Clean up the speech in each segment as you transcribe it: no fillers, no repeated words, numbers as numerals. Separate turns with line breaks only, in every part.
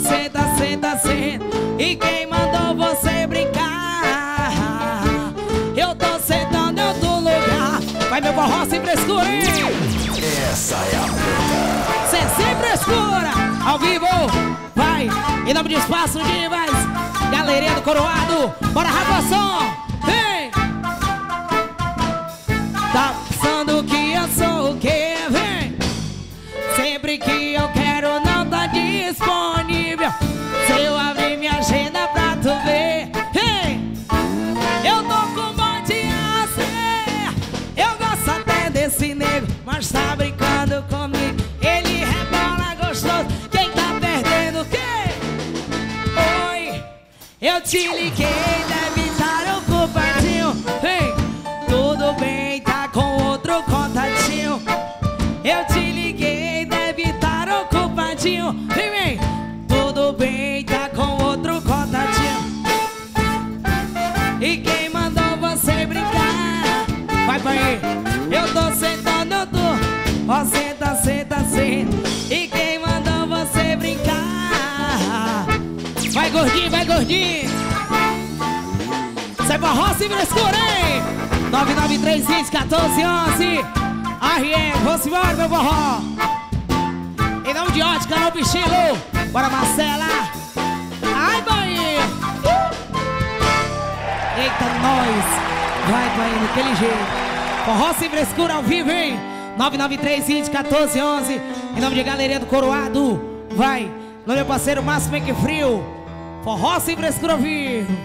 senta, senta, senta. E quem mandou você brincar? Eu tô sentando em outro lugar. Vai meu forró sem frescura, hein?
Essa é a luta.
Cê sem frescura, ao vivo. Vai, em nome de Espaço Divas, galerinha do Coroado. Bora, Rafação, vem. Tá pensando que eu sou o quê? Vem. Sempre que eu quero não tá disponível. Se eu abrir minha agenda pra tu ver, vem. Eu tô com um monte de asa. Eu gosto até desse nego, mas tá brincando comigo. Ele rebola gostoso. Quem tá perdendo o quê? Oi, eu te liguei, deve estar ocupadinho. Vem, tudo bem, tá com outro contatinho. Eu te liguei, deve estar ocupadinho. Vem, vem, tudo bem, tá com outro contatinho. E quem mandou você brincar? Vai pra aí, eu tô sentando, eu tô. Ó, senta, senta, senta. E quem mandou você brincar? Vai gordinho, vai gordinho. Sai forró sem frescura, hein? 993201411. RM, vamos embora, meu forró. Em nome de Ótica, Novo Estilo. Bora, Marcela. Ai, Bahia. Eita, nós. Vai, Bahia, daquele jeito. Forró sem frescura ao vivo, hein? 993201411. Em nome de Galeria do Coroado. Vai, no meu parceiro Márcio Make Frio. Forró sem frescura ao vivo.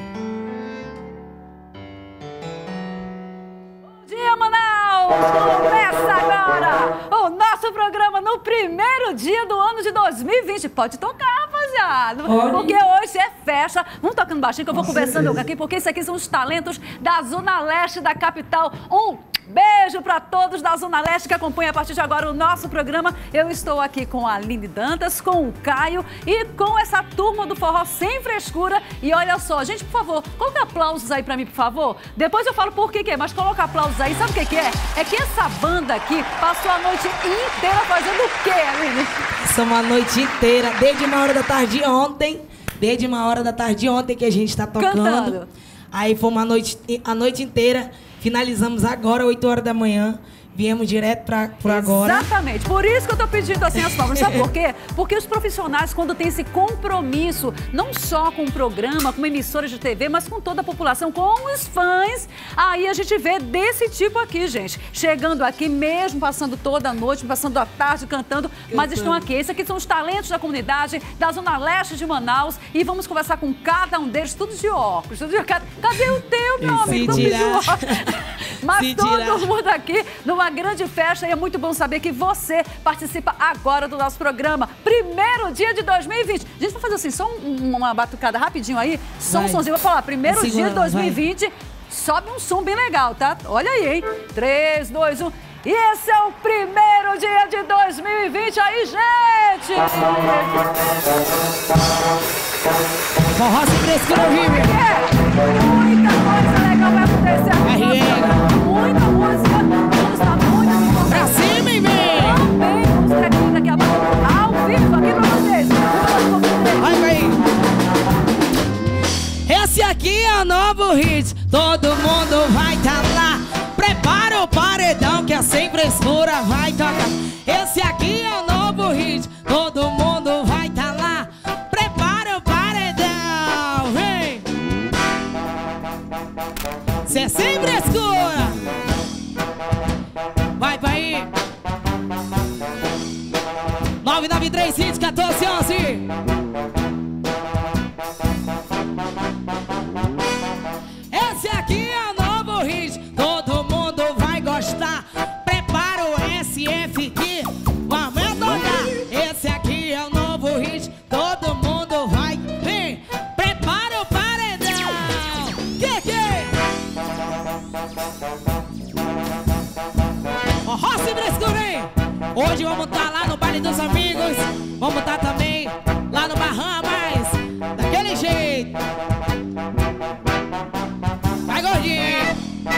Bom dia, Manaus! Começa agora o nosso programa no primeiro dia do ano de 2020. Pode tocar, rapaziada, porque hoje é festa. Vamos tocando baixinho que eu vou conversando aqui, porque esses aqui são os talentos da Zona Leste da capital. Beijo para todos da Zona Leste que acompanham a partir de agora o nosso programa. Eu estou aqui com a Aline Dantas, com o Caio e com essa turma do forró sem frescura. E olha só, gente, por favor, coloca aplausos aí para mim, por favor. Depois eu falo por que é, mas coloca aplausos aí. Sabe o que é? É que essa banda aqui passou a noite inteira fazendo o quê, Aline?
Passamos a noite inteira, desde uma hora da tarde ontem. Desde uma hora da tarde ontem que a gente tá tocando.
Cantando.
Aí foi a noite inteira. Finalizamos agora, 8 horas da manhã. Viemos direto por agora.
Exatamente. Por isso que eu tô pedindo assim as palmas. Sabe por quê? Porque os profissionais, quando têm esse compromisso, não só com o programa, com emissoras de TV, mas com toda a população, com os fãs, aí a gente vê desse tipo aqui, gente. Chegando aqui mesmo, passando toda a noite, passando a tarde, cantando, mas estão aqui. Esses aqui são os talentos da comunidade, da Zona Leste de Manaus. E vamos conversar com cada um deles, tudo de óculos. Tudo de... Cadê o teu, meu amigo? Mas todo mundo aqui numa grande festa, e é muito bom saber que você participa agora do nosso programa. Primeiro dia de 2020. A gente vai fazer assim, só uma batucada rapidinho aí, só um sonzinho. Vou falar, primeiro dia de 2020, vai. Sobe um som bem legal, tá? Olha aí, hein? 3, 2, 1... E esse é o primeiro dia de 2020 aí, gente!
Forró sem frescura ao vivo.
Muita coisa legal vai acontecer aqui. Muita música. Vamos estar muito empolgados.
Pra cima, hein, vem!
Também vamos ter aqui daqui a pouco ao vivo aqui pra vocês.
Olha aí. Esse aqui é o novo hit. Todo mundo vai tá lá. Prepara o paredão que é sem frescura vai tocar. Esse aqui é o novo hit. Todo mundo vai tá lá. Prepara o paredão. Vem! Cê é sem frescura. Vai pra aí. 993201411. Esse aqui é o novo hit. Todo mundo vai gostar. Prepara o SF que vamos tocar. Esse aqui é o novo hit. Todo mundo vai. Vem, prepara o paredão. Que? Forró sem frescura, hein? Hoje vamos estar lá no baile dos amigos. Vamos estar também lá no Bahamas. Daquele jeito. Vai, gordinho.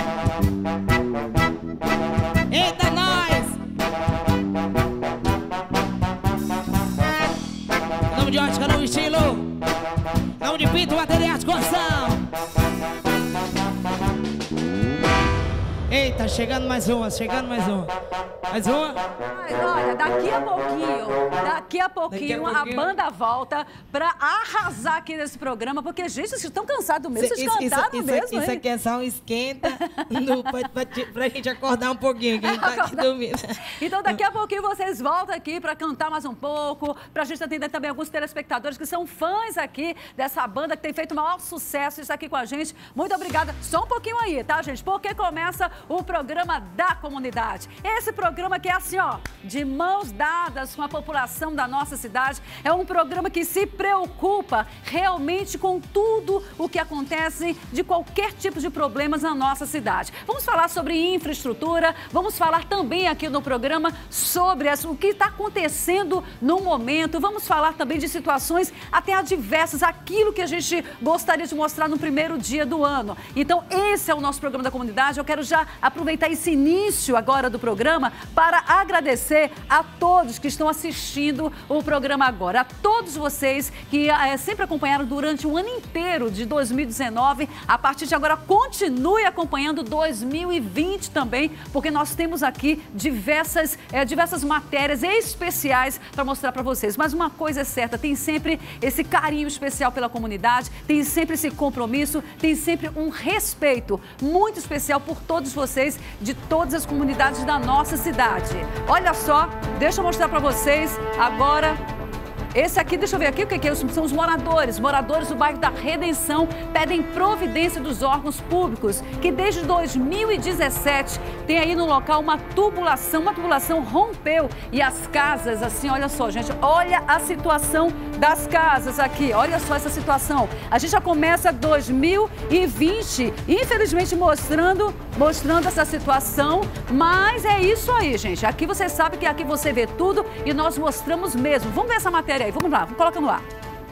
Eita, nós. Em nome de Ótica Novo Estilo. bateria de articulação. Eita, chegando mais uma, chegando mais uma. Mais uma?
Mas olha, daqui a pouquinho a banda volta pra arrasar aqui nesse programa, porque, gente, vocês estão cansados mesmo, vocês cantaram mesmo,
Isso aqui é só um esquenta pra gente acordar um pouquinho, que a gente tá aqui dormindo.
Então, daqui a pouquinho vocês voltam aqui pra cantar mais um pouco, pra gente atender também alguns telespectadores que são fãs aqui dessa banda que tem feito o maior sucesso, está aqui com a gente. Muito obrigada. Só um pouquinho aí, tá, gente? Porque começa o programa da comunidade. Esse programa que é assim, ó, de mãos dadas com a população da nossa cidade. É um programa que se preocupa realmente com tudo o que acontece de qualquer tipo de problemas na nossa cidade. Vamos falar sobre infraestrutura, vamos falar também aqui no programa sobre o que está acontecendo no momento, vamos falar também de situações até adversas, aquilo que a gente gostaria de mostrar no primeiro dia do ano. Então, esse é o nosso programa da comunidade. Eu quero já aproveitar esse início agora do programa para agradecer a todos que estão assistindo o programa agora, a todos vocês que sempre acompanharam durante o ano inteiro de 2019, a partir de agora continue acompanhando 2020 também, porque nós temos aqui diversas matérias especiais para mostrar para vocês. Mas uma coisa é certa, tem sempre esse carinho especial pela comunidade, tem sempre esse compromisso, tem sempre um respeito muito especial por todos vocês, de todas as comunidades da nossa cidade. Olha só, deixa eu mostrar para vocês agora. Esse aqui, deixa eu ver aqui o que é, são os moradores do bairro da Redenção, pedem providência dos órgãos públicos, que desde 2017 tem aí no local uma tubulação rompeu e as casas, assim, olha só, gente, olha a situação das casas aqui, olha só essa situação. A gente já começa 2020, infelizmente mostrando essa situação, mas é isso aí, gente. Aqui você sabe que aqui você vê tudo e nós mostramos mesmo. Vamos ver essa matéria aí, vamos lá, coloca no ar.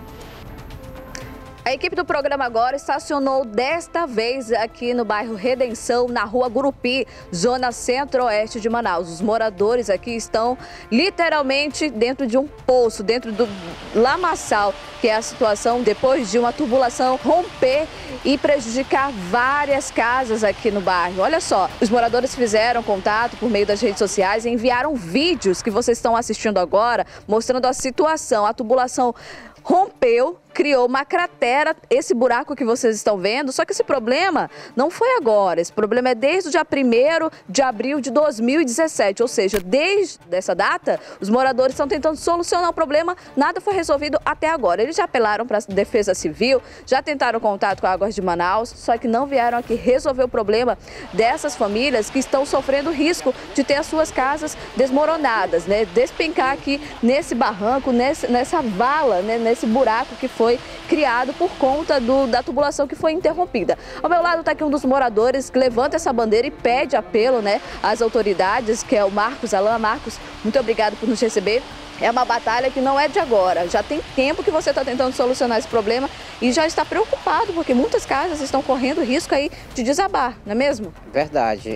A equipe do programa agora estacionou desta vez aqui no bairro Redenção, na rua Gurupi, zona centro-oeste de Manaus. Os moradores aqui estão literalmente dentro de um poço, dentro do lamaçal, que é a situação depois de uma tubulação romper e prejudicar várias casas aqui no bairro. Olha só, os moradores fizeram contato por meio das redes sociais e enviaram vídeos que vocês estão assistindo agora, mostrando a situação. A tubulação rompeu, criou uma cratera, esse buraco que vocês estão vendo, só que esse problema não foi agora, esse problema é desde o dia 1º de abril de 2017, ou seja, desde essa data, os moradores estão tentando solucionar o problema, nada foi resolvido até agora. Eles já apelaram para a Defesa Civil, já tentaram contato com a Águas de Manaus, só que não vieram aqui resolver o problema dessas famílias que estão sofrendo risco de ter as suas casas desmoronadas, né? Despencar aqui nesse barranco, nessa vala, né? Nesse buraco que foi criado por conta da tubulação que foi interrompida. Ao meu lado está aqui um dos moradores que levanta essa bandeira e pede apelo, né, às autoridades, que é o Marcos Alain. Marcos, muito obrigado por nos receber. É uma batalha que não é de agora, já tem tempo que você está tentando solucionar esse problema e já está preocupado, porque muitas casas estão correndo risco aí de desabar, não é mesmo?
Verdade,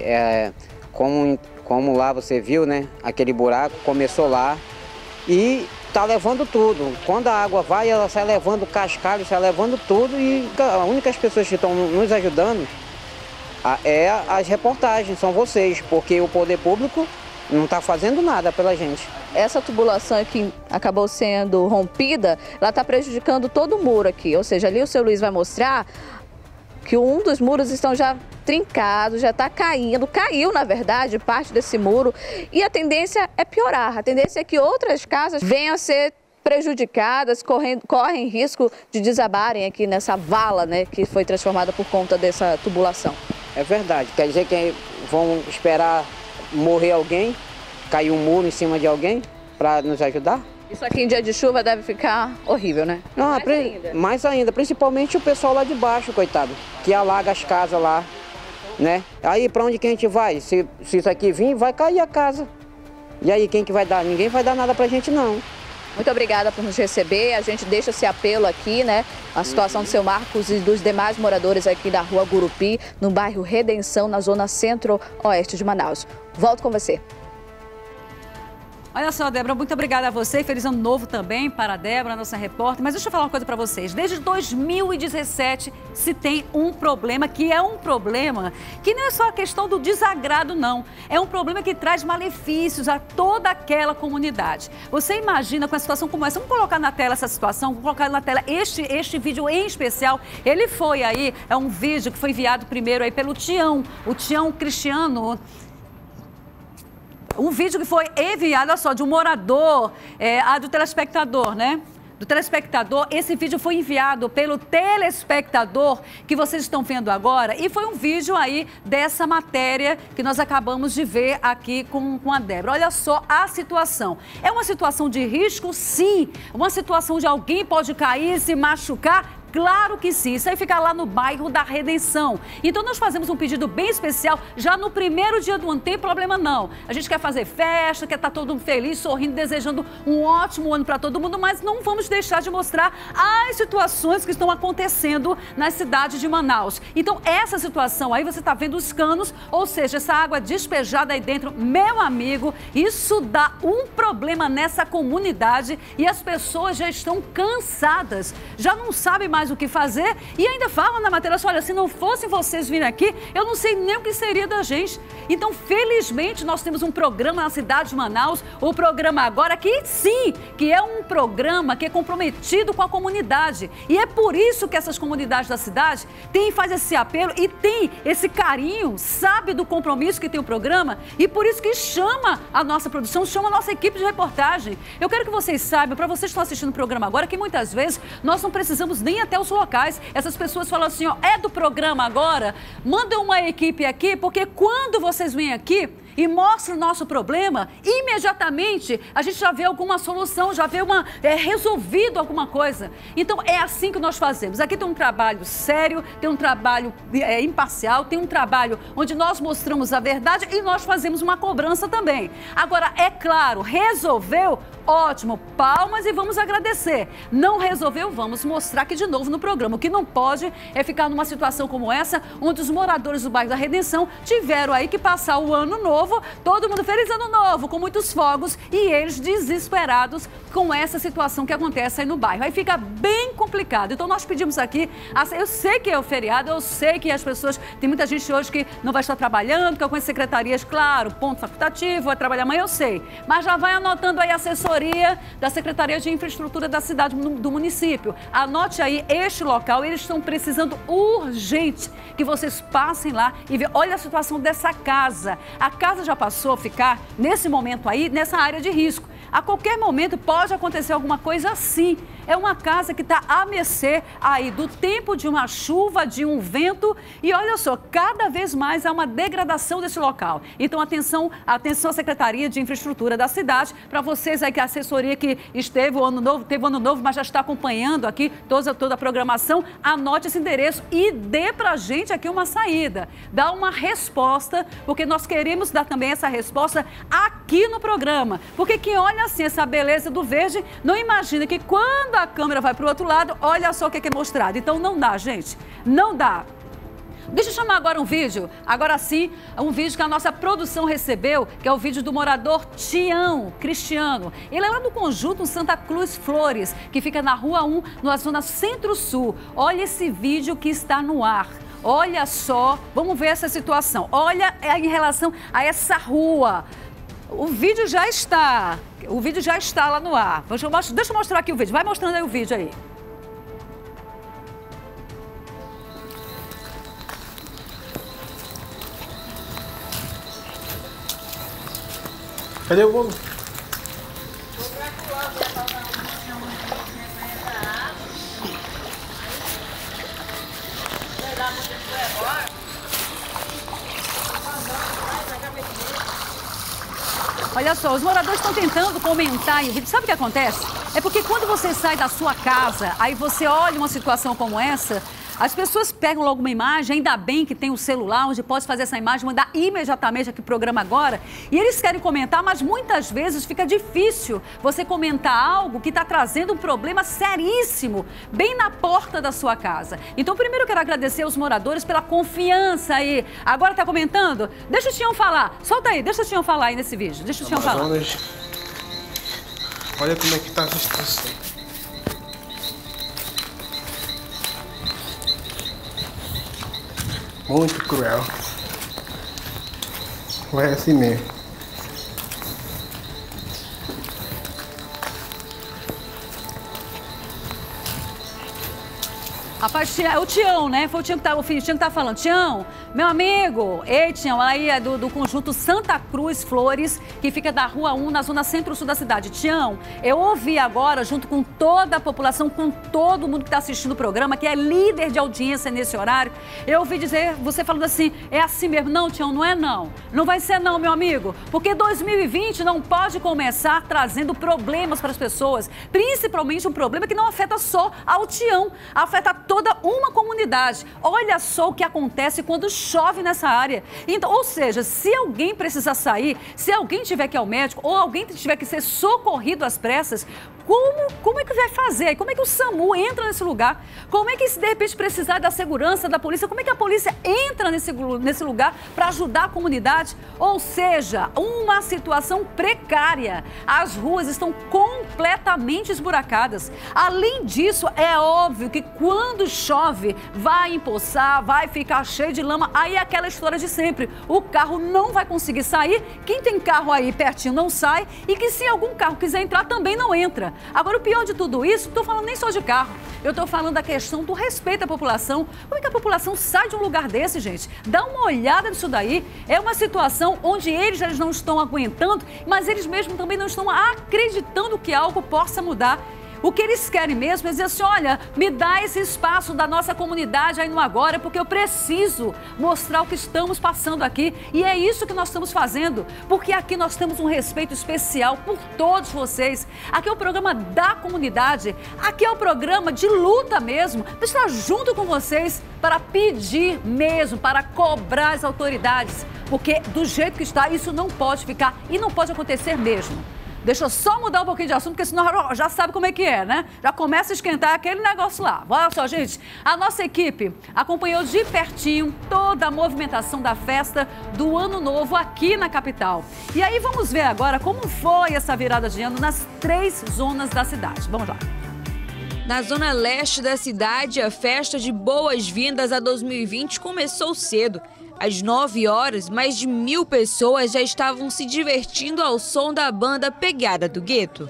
como lá você viu, né, aquele buraco começou lá e tá levando tudo. Quando a água vai, ela sai levando cascalho, sai levando tudo e as únicas pessoas que estão nos ajudando as reportagens, são vocês, porque o poder público não está fazendo nada pela gente.
Essa tubulação que acabou sendo rompida, ela está prejudicando todo o muro aqui, ou seja, ali o seu Luiz vai mostrar que um dos muros estão já trincados, já está caindo, caiu na verdade parte desse muro e a tendência é piorar, a tendência é que outras casas venham a ser prejudicadas, correm risco de desabarem aqui nessa vala, né, que foi transformada por conta dessa tubulação.
É verdade, quer dizer que vão esperar morrer alguém, cair um muro em cima de alguém para nos ajudar?
Isso aqui em dia de chuva deve ficar horrível, né?
Não, mais ainda, principalmente o pessoal lá de baixo, coitado, que alaga as casas lá, né? Aí para onde que a gente vai? Se isso aqui vir, vai cair a casa. E aí quem que vai dar? Ninguém vai dar nada pra gente não.
Muito obrigada por nos receber, a gente deixa esse apelo aqui, né? A situação do seu Marcos e dos demais moradores aqui da rua Gurupi, no bairro Redenção, na zona centro-oeste de Manaus. Volto com você.
Olha só, Débora, muito obrigada a você. Feliz ano novo também para a Débora, nossa repórter. Mas deixa eu falar uma coisa para vocês. Desde 2017 se tem um problema que não é só a questão do desagrado, não. É um problema que traz malefícios a toda aquela comunidade. Você imagina com a situação como essa? Vamos colocar na tela essa situação, vamos colocar na tela este vídeo em especial. Ele foi aí, é um vídeo que foi enviado primeiro aí pelo Tião, o Tião Cristiano. Um vídeo que foi enviado, olha só, de um morador, do telespectador, né? Do telespectador, esse vídeo foi enviado pelo telespectador que vocês estão vendo agora e foi um vídeo aí dessa matéria que nós acabamos de ver aqui com a Débora. Olha só a situação. É uma situação de risco, sim. Uma situação de alguém pode cair, se machucar. Claro que sim, isso aí fica lá no bairro da Redenção. Então nós fazemos um pedido bem especial, já no primeiro dia do ano, não tem problema não. A gente quer fazer festa, quer estar todo mundo feliz, sorrindo, desejando um ótimo ano para todo mundo, mas não vamos deixar de mostrar as situações que estão acontecendo na cidade de Manaus. Então essa situação aí, você está vendo os canos, ou seja, essa água despejada aí dentro, meu amigo, isso dá um problema nessa comunidade e as pessoas já estão cansadas, já não sabem mais o que fazer e ainda falam na matéria, olha, se não fossem vocês virem aqui, eu não sei nem o que seria da gente. Então, felizmente, nós temos um programa na cidade de Manaus, o programa Agora, que sim, que é um programa que é comprometido com a comunidade. E é por isso que essas comunidades da cidade faz esse apelo e tem esse carinho, sabe do compromisso que tem o programa e por isso que chama a nossa produção, chama a nossa equipe de reportagem. Eu quero que vocês saibam, para vocês que estão assistindo o programa agora, que muitas vezes nós não precisamos nem até os locais. Essas pessoas falam assim, ó, é do programa Agora? Manda uma equipe aqui, porque quando vocês vêm aqui e mostram o nosso problema, imediatamente a gente já vê alguma solução, já vê resolvido alguma coisa. Então é assim que nós fazemos. Aqui tem um trabalho sério, tem um trabalho imparcial, tem um trabalho onde nós mostramos a verdade e nós fazemos uma cobrança também. Agora, é claro, resolveu? Ótimo, palmas e vamos agradecer. Não resolveu? Vamos mostrar aqui de novo no programa. O que não pode é ficar numa situação como essa, onde os moradores do bairro da Redenção tiveram aí que passar o ano novo, todo mundo feliz ano novo, com muitos fogos e eles desesperados com essa situação que acontece aí no bairro. Aí fica bem complicado. Então nós pedimos aqui, eu sei que é o feriado, eu sei que as pessoas, tem muita gente hoje que não vai estar trabalhando, que algumas secretarias, claro, ponto facultativo, vai trabalhar amanhã, eu sei. Mas já vai anotando aí a assessoria da Secretaria de Infraestrutura da cidade, do município. Anote aí este local, eles estão precisando urgente que vocês passem lá e vejam. Olha a situação dessa casa. A casa já passou a ficar, nesse momento aí, nessa área de risco. A qualquer momento pode acontecer alguma coisa assim. É uma casa que está à mercê aí do tempo de uma chuva, de um vento. E olha só, cada vez mais há uma degradação desse local. Então, atenção à Secretaria de Infraestrutura da cidade, para vocês aí que a assessoria que teve o ano novo, mas já está acompanhando aqui toda a programação, anote esse endereço e dê para a gente aqui uma saída. Dá uma resposta, porque nós queremos dar também essa resposta aqui no programa. Porque quem olha assim essa beleza do verde, não imagina que quando a câmera vai para o outro lado, olha só o que é mostrado. Então não dá, gente, não dá. Deixa eu chamar agora um vídeo, agora sim, um vídeo que a nossa produção recebeu, que é o vídeo do morador Tião Cristiano. Ele é lá do conjunto Santa Cruz Flores, que fica na Rua 1, na zona Centro-Sul. Olha esse vídeo que está no ar. Olha só, vamos ver essa situação. Olha em relação a essa rua. O vídeo já está lá no ar. Deixa eu mostrar aqui o vídeo. Vai mostrando aí o vídeo aí.
Cadê o bolo?
Olha só, os moradores estão tentando comentar em vídeo. Sabe o que acontece? É porque quando você sai da sua casa, aí você olha uma situação como essa, as pessoas pegam logo uma imagem, ainda bem que tem um celular onde pode fazer essa imagem, mandar imediatamente aqui o programa Agora, e eles querem comentar, mas muitas vezes fica difícil você comentar algo que está trazendo um problema seríssimo, bem na porta da sua casa. Então, primeiro eu quero agradecer aos moradores pela confiança aí. Agora está comentando? Deixa o Tião falar, solta aí, deixa o Tião falar aí nesse vídeo, deixa o Tião falar.
Olha como é que tá a situação. Muito cruel. Vai assim mesmo.
Rapaz, é o Tião, né? Foi o Tião que tá falando. Tião, meu amigo, ei, Tião, aí é do conjunto Santa Cruz Flores, que fica da Rua 1, na zona centro-sul da cidade. Tião, eu ouvi agora, junto com toda a população, com todo mundo que está assistindo o programa, que é líder de audiência nesse horário, eu ouvi dizer, você falando assim, é assim mesmo. Não, Tião, não é não. Não vai ser não, meu amigo, porque 2020 não pode começar trazendo problemas para as pessoas, principalmente um problema que não afeta só ao Tião, afeta toda uma comunidade. Olha só o que acontece quando chove nessa área. Então, ou seja, se alguém precisar sair, se alguém tiver que ir ao médico ou alguém tiver que ser socorrido às pressas, como é que vai fazer? Como é que o SAMU entra nesse lugar? Como é que, se de repente precisar da segurança da polícia, como é que a polícia entra nesse lugar para ajudar a comunidade? Ou seja, uma situação precária. As ruas estão completamente esburacadas. Além disso, é óbvio que quando chove, vai empoçar, vai ficar cheio de lama. Aí é aquela história de sempre. O carro não vai conseguir sair. Quem tem carro aí pertinho não sai. E que se algum carro quiser entrar, também não entra. Agora, o pior de tudo isso, não estou falando nem só de carro. Eu estou falando da questão do respeito à população. Como é que a população sai de um lugar desse, gente? Dá uma olhada nisso daí. É uma situação onde eles não estão aguentando, mas eles mesmos também não estão acreditando que algo possa mudar. O que eles querem mesmo é dizer assim, olha, me dá esse espaço da nossa comunidade aí no agora, porque eu preciso mostrar o que estamos passando aqui. E é isso que nós estamos fazendo, porque aqui nós temos um respeito especial por todos vocês. Aqui é o programa da comunidade, aqui é o programa de luta mesmo, de estar junto com vocês para pedir mesmo, para cobrar as autoridades, porque do jeito que está, isso não pode ficar e não pode acontecer mesmo. Deixa eu só mudar um pouquinho de assunto, porque senão já sabe como é que é, né? Já começa a esquentar aquele negócio lá. Olha só, gente, a nossa equipe acompanhou de pertinho toda a movimentação da festa do Ano Novo aqui na capital. E aí vamos ver agora como foi essa virada de ano nas 3 zonas da cidade. Vamos lá.
Na zona leste da cidade, a festa de boas-vindas a 2020 começou cedo. Às 9 horas, mais de 1000 pessoas já estavam se divertindo ao som da banda Pegada do Gueto.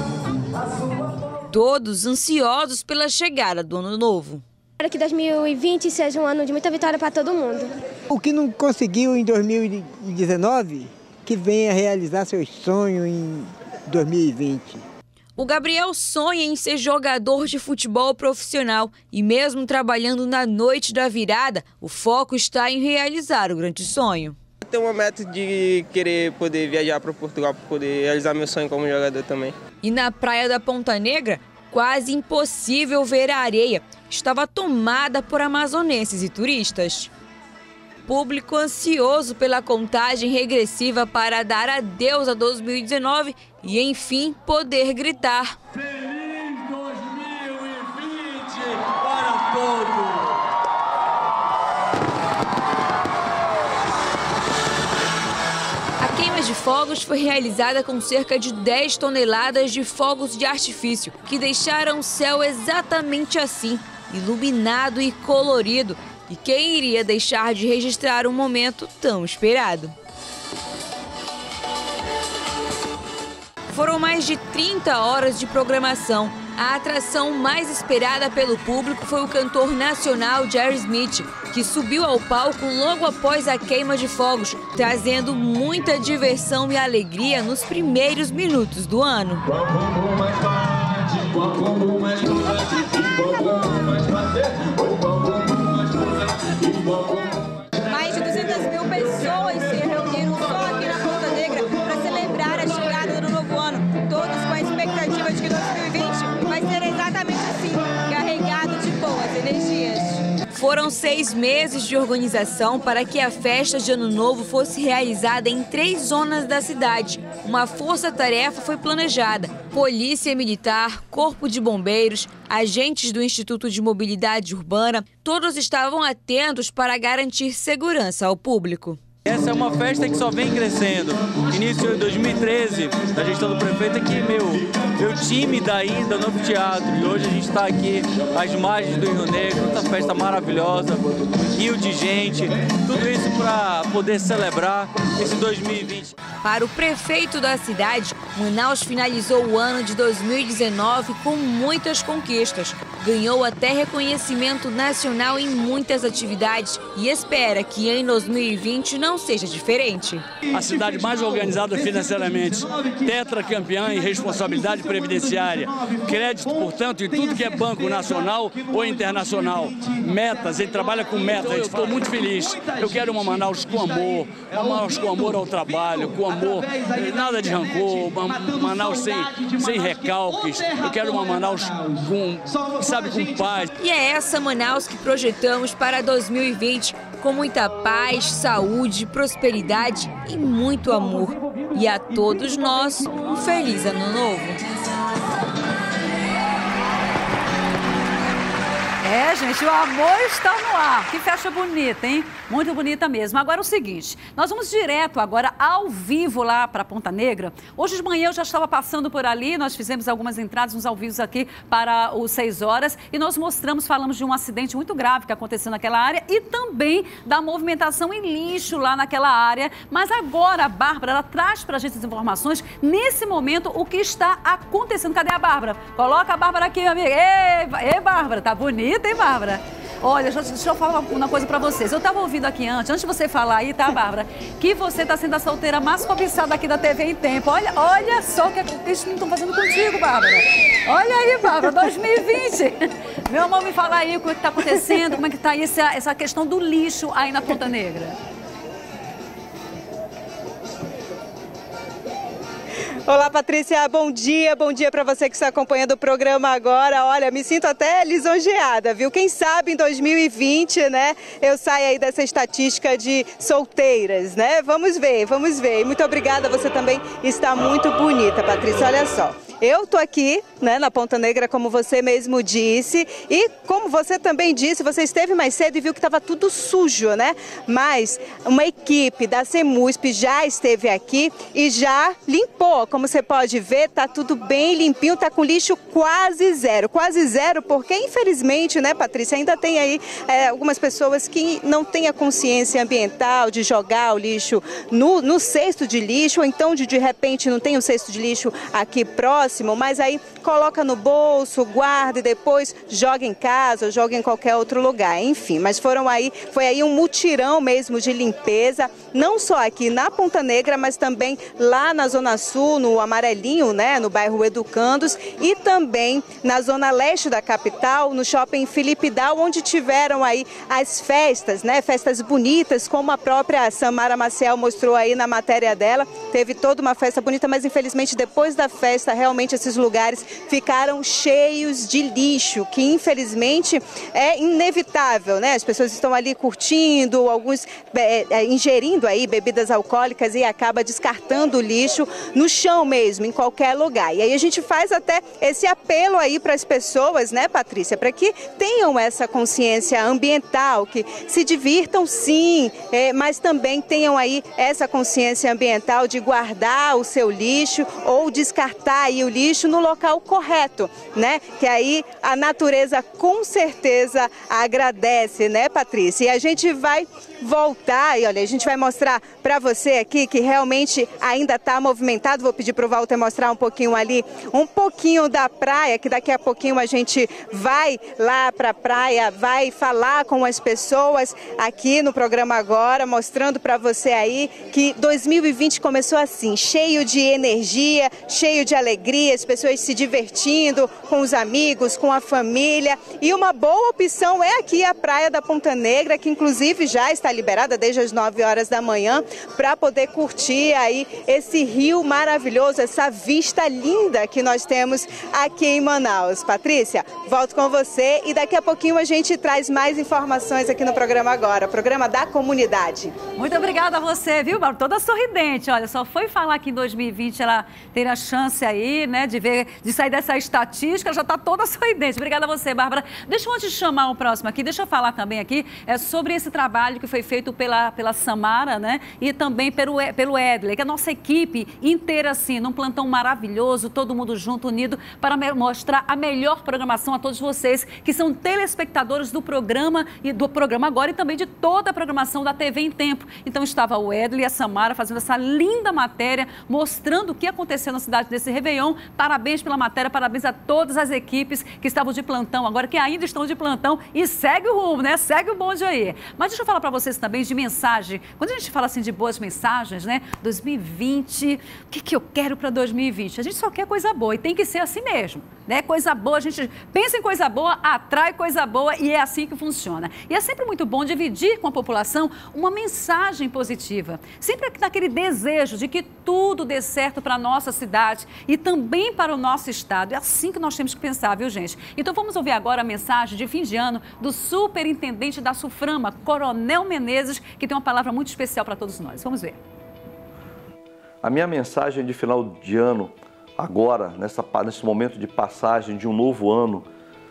Todos ansiosos pela chegada do Ano Novo.
Espero que 2020 seja um ano de muita vitória para todo mundo.
O que não conseguiu em 2019, que venha realizar seus sonhos em 2020.
O Gabriel sonha em ser jogador de futebol profissional e mesmo trabalhando na noite da virada, o foco está em realizar o grande sonho.
Tenho uma meta de querer poder viajar para Portugal para poder realizar meu sonho como jogador também.
E na praia da Ponta Negra, quase impossível ver a areia. Estava tomada por amazonenses e turistas. Público ansioso pela contagem regressiva para dar adeus a 2019 e, enfim, poder gritar.
Feliz 2020 para todos!
A queima de fogos foi realizada com cerca de 10 toneladas de fogos de artifício, que deixaram o céu exatamente assim, iluminado e colorido. E quem iria deixar de registrar um momento tão esperado? Foram mais de 30 horas de programação. A atração mais esperada pelo público foi o cantor nacional Jerry Smith, que subiu ao palco logo após a queima de fogos, trazendo muita diversão e alegria nos primeiros minutos do ano.
Mais de 200 mil pessoas se reuniram só aqui na Ponta Negra para celebrar a chegada do novo ano. Todos com a expectativa de que 2020 vai ser exatamente assim, carregado de boas energias.
Foram 6 meses de organização para que a festa de Ano Novo fosse realizada em 3 zonas da cidade. Uma força-tarefa foi planejada. Polícia Militar, Corpo de Bombeiros, agentes do Instituto de Mobilidade Urbana, todos estavam atentos para garantir segurança ao público.
Essa é uma festa que só vem crescendo. Início de 2013, da gestão do prefeito aqui, meu time ainda Novo Teatro. E hoje a gente está aqui às margens do Rio Negro, essa festa maravilhosa, um rio de gente, tudo isso para poder celebrar esse 2020.
Para o prefeito da cidade, Manaus finalizou o ano de 2019 com muitas conquistas. Ganhou até reconhecimento nacional em muitas atividades e espera que em 2020 não seja diferente.
A cidade mais organizada financeiramente, tetracampeã em responsabilidade previdenciária, crédito, portanto, em tudo que é banco nacional ou internacional. Metas, ele trabalha com metas, eu estou muito feliz. Eu quero uma Manaus com amor, uma Manaus com amor ao trabalho, com amor, nada de rancor, uma Manaus sem recalques. Eu quero uma Manaus com paz.
E é essa Manaus que projetamos para 2020, com muita paz, saúde, prosperidade e muito amor. E a todos nós, um feliz ano novo.
É, gente, o amor está no ar. Que festa bonita, hein? Muito bonita mesmo. Agora o seguinte, nós vamos direto agora ao vivo lá para Ponta Negra. Hoje de manhã eu já estava passando por ali, nós fizemos algumas entradas, uns ao vivo aqui para os 6 horas e nós falamos de um acidente muito grave que aconteceu naquela área e também da movimentação em lixo lá naquela área. Mas agora a Bárbara, ela traz para a gente as informações, nesse momento, o que está acontecendo. Cadê a Bárbara? Coloca a Bárbara aqui, minha amiga. Ei, Bárbara, tá bonita, hein, Bárbara? Olha, deixa eu falar uma coisa pra vocês. Eu tava ouvindo aqui antes de você falar aí, tá, Bárbara? Que você tá sendo a solteira mais cobiçada aqui da TV em tempo. Olha só o que eles não estão fazendo contigo, Bárbara. Olha aí, Bárbara, 2020. Meu amor, me fala aí o que tá acontecendo, como é que tá aí essa questão do lixo aí na Ponta Negra.
Olá, Patrícia, bom dia para você que está acompanhando o programa agora. Olha, me sinto até lisonjeada, viu? Quem sabe em 2020, né, eu saio aí dessa estatística de solteiras, né? Vamos ver. E muito obrigada, você também está muito bonita, Patrícia, olha só. Eu tô aqui, né, na Ponta Negra, como você mesmo disse, e como você também disse, você esteve mais cedo e viu que estava tudo sujo, né? Mas uma equipe da Semusp já esteve aqui e já limpou. Como você pode ver, tá tudo bem limpinho, tá com lixo quase zero, porque infelizmente, né, Patrícia, ainda tem aí algumas pessoas que não têm a consciência ambiental de jogar o lixo no cesto de lixo, ou então de repente não tem um cesto de lixo aqui próximo, mas aí coloca no bolso, guarda e depois joga em casa ou joga em qualquer outro lugar, enfim. Mas foi aí um mutirão mesmo de limpeza, não só aqui na Ponta Negra, mas também lá na Zona Sul, no Amarelinho, né, no bairro Educandos, e também na Zona Leste da capital, no Shopping Felipe Dal, onde tiveram aí as festas, né, festas bonitas, como a própria Samara Maciel mostrou aí na matéria dela. Teve toda uma festa bonita, mas infelizmente depois da festa, realmente esses lugares ficaram cheios de lixo, que infelizmente é inevitável, né? As pessoas estão ali curtindo, alguns ingerindo aí bebidas alcoólicas e acaba descartando o lixo no chão mesmo, em qualquer lugar. E aí a gente faz até esse apelo aí para as pessoas, né, Patrícia, para que tenham essa consciência ambiental, que se divirtam sim, mas também tenham aí essa consciência ambiental de guardar o seu lixo ou descartar aí o lixo no local correto, né? Que aí a natureza com certeza agradece, né, Patrícia? E a gente vai voltar e olha, a gente vai mostrar para você aqui que realmente ainda está movimentado. Vou pedir para o Walter mostrar um pouquinho ali, um pouquinho da praia, que daqui a pouquinho a gente vai lá para a praia, vai falar com as pessoas aqui no programa agora, mostrando para você aí que 2020 começou assim, cheio de energia, cheio de alegria, as pessoas se divertindo com os amigos, com a família. E uma boa opção é aqui a praia da Ponta Negra, que inclusive já está liberada desde as 9 horas da manhã para poder curtir aí esse rio maravilhoso, essa vista linda que nós temos aqui em Manaus. Patrícia, volto com você e daqui a pouquinho a gente traz mais informações aqui no programa agora, programa da comunidade.
Muito obrigada a você, viu, Bárbara? Toda sorridente, olha, só foi falar que em 2020 ela ter a chance aí aí, né, de sair dessa estatística, já está toda sorridente. Obrigada a você, Bárbara. Deixa eu, antes de chamar o próximo aqui, deixa eu falar também aqui sobre esse trabalho que foi feito pela Samara, né, e também pelo Edley, que é a nossa equipe inteira, assim, num plantão maravilhoso, todo mundo junto, unido, para mostrar a melhor programação a todos vocês, que são telespectadores do programa agora e também de toda a programação da TV em Tempo. Então estava o Edley e a Samara fazendo essa linda matéria, mostrando o que aconteceu na cidade desse Réveillon. Parabéns pela matéria, parabéns a todas as equipes que estavam de plantão agora, que ainda estão de plantão, e segue o rumo, né? Segue o bonde aí. Mas deixa eu falar para vocês também de mensagem. Quando a gente fala assim de boas mensagens, né? 2020, o que eu quero para 2020? A gente só quer coisa boa e tem que ser assim mesmo, né? Coisa boa, a gente pensa em coisa boa, atrai coisa boa e é assim que funciona. E é sempre muito bom dividir com a população uma mensagem positiva. Sempre naquele desejo de que tudo dê certo para a nossa cidade e também para o nosso estado. É assim que nós temos que pensar, viu, gente? Então vamos ouvir agora a mensagem de fim de ano do superintendente da SUFRAMA, Coronel Menezes, que tem uma palavra muito especial para todos nós. Vamos ver.
A minha mensagem de final de ano, agora, nesse momento de passagem de um novo ano,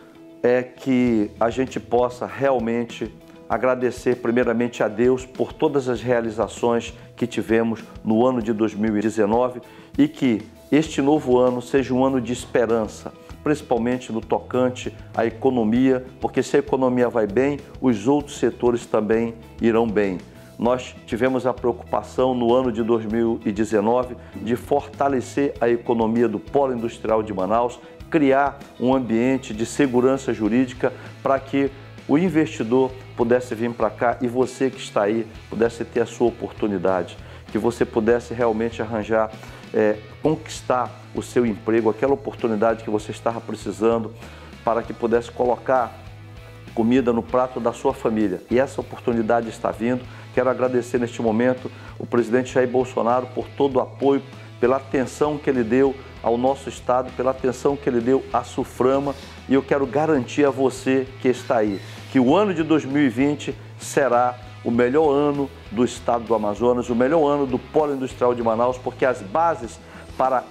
é que a gente possa realmente agradecer primeiramente a Deus por todas as realizações que tivemos no ano de 2019 e que este novo ano seja um ano de esperança, principalmente no tocante à economia, porque se a economia vai bem, os outros setores também irão bem. Nós tivemos a preocupação no ano de 2019 de fortalecer a economia do Polo Industrial de Manaus, criar um ambiente de segurança jurídica para que o investidor pudesse vir para cá e você que está aí pudesse ter a sua oportunidade, que você pudesse realmente arranjar, conquistar o seu emprego, aquela oportunidade que você estava precisando para que pudesse colocar comida no prato da sua família. E essa oportunidade está vindo. Quero agradecer neste momento o presidente Jair Bolsonaro por todo o apoio, pela atenção que ele deu ao nosso estado, pela atenção que ele deu à SUFRAMA, e eu quero garantir a você que está aí, que o ano de 2020 será o melhor ano do estado do Amazonas, o melhor ano do Polo Industrial de Manaus, porque as bases para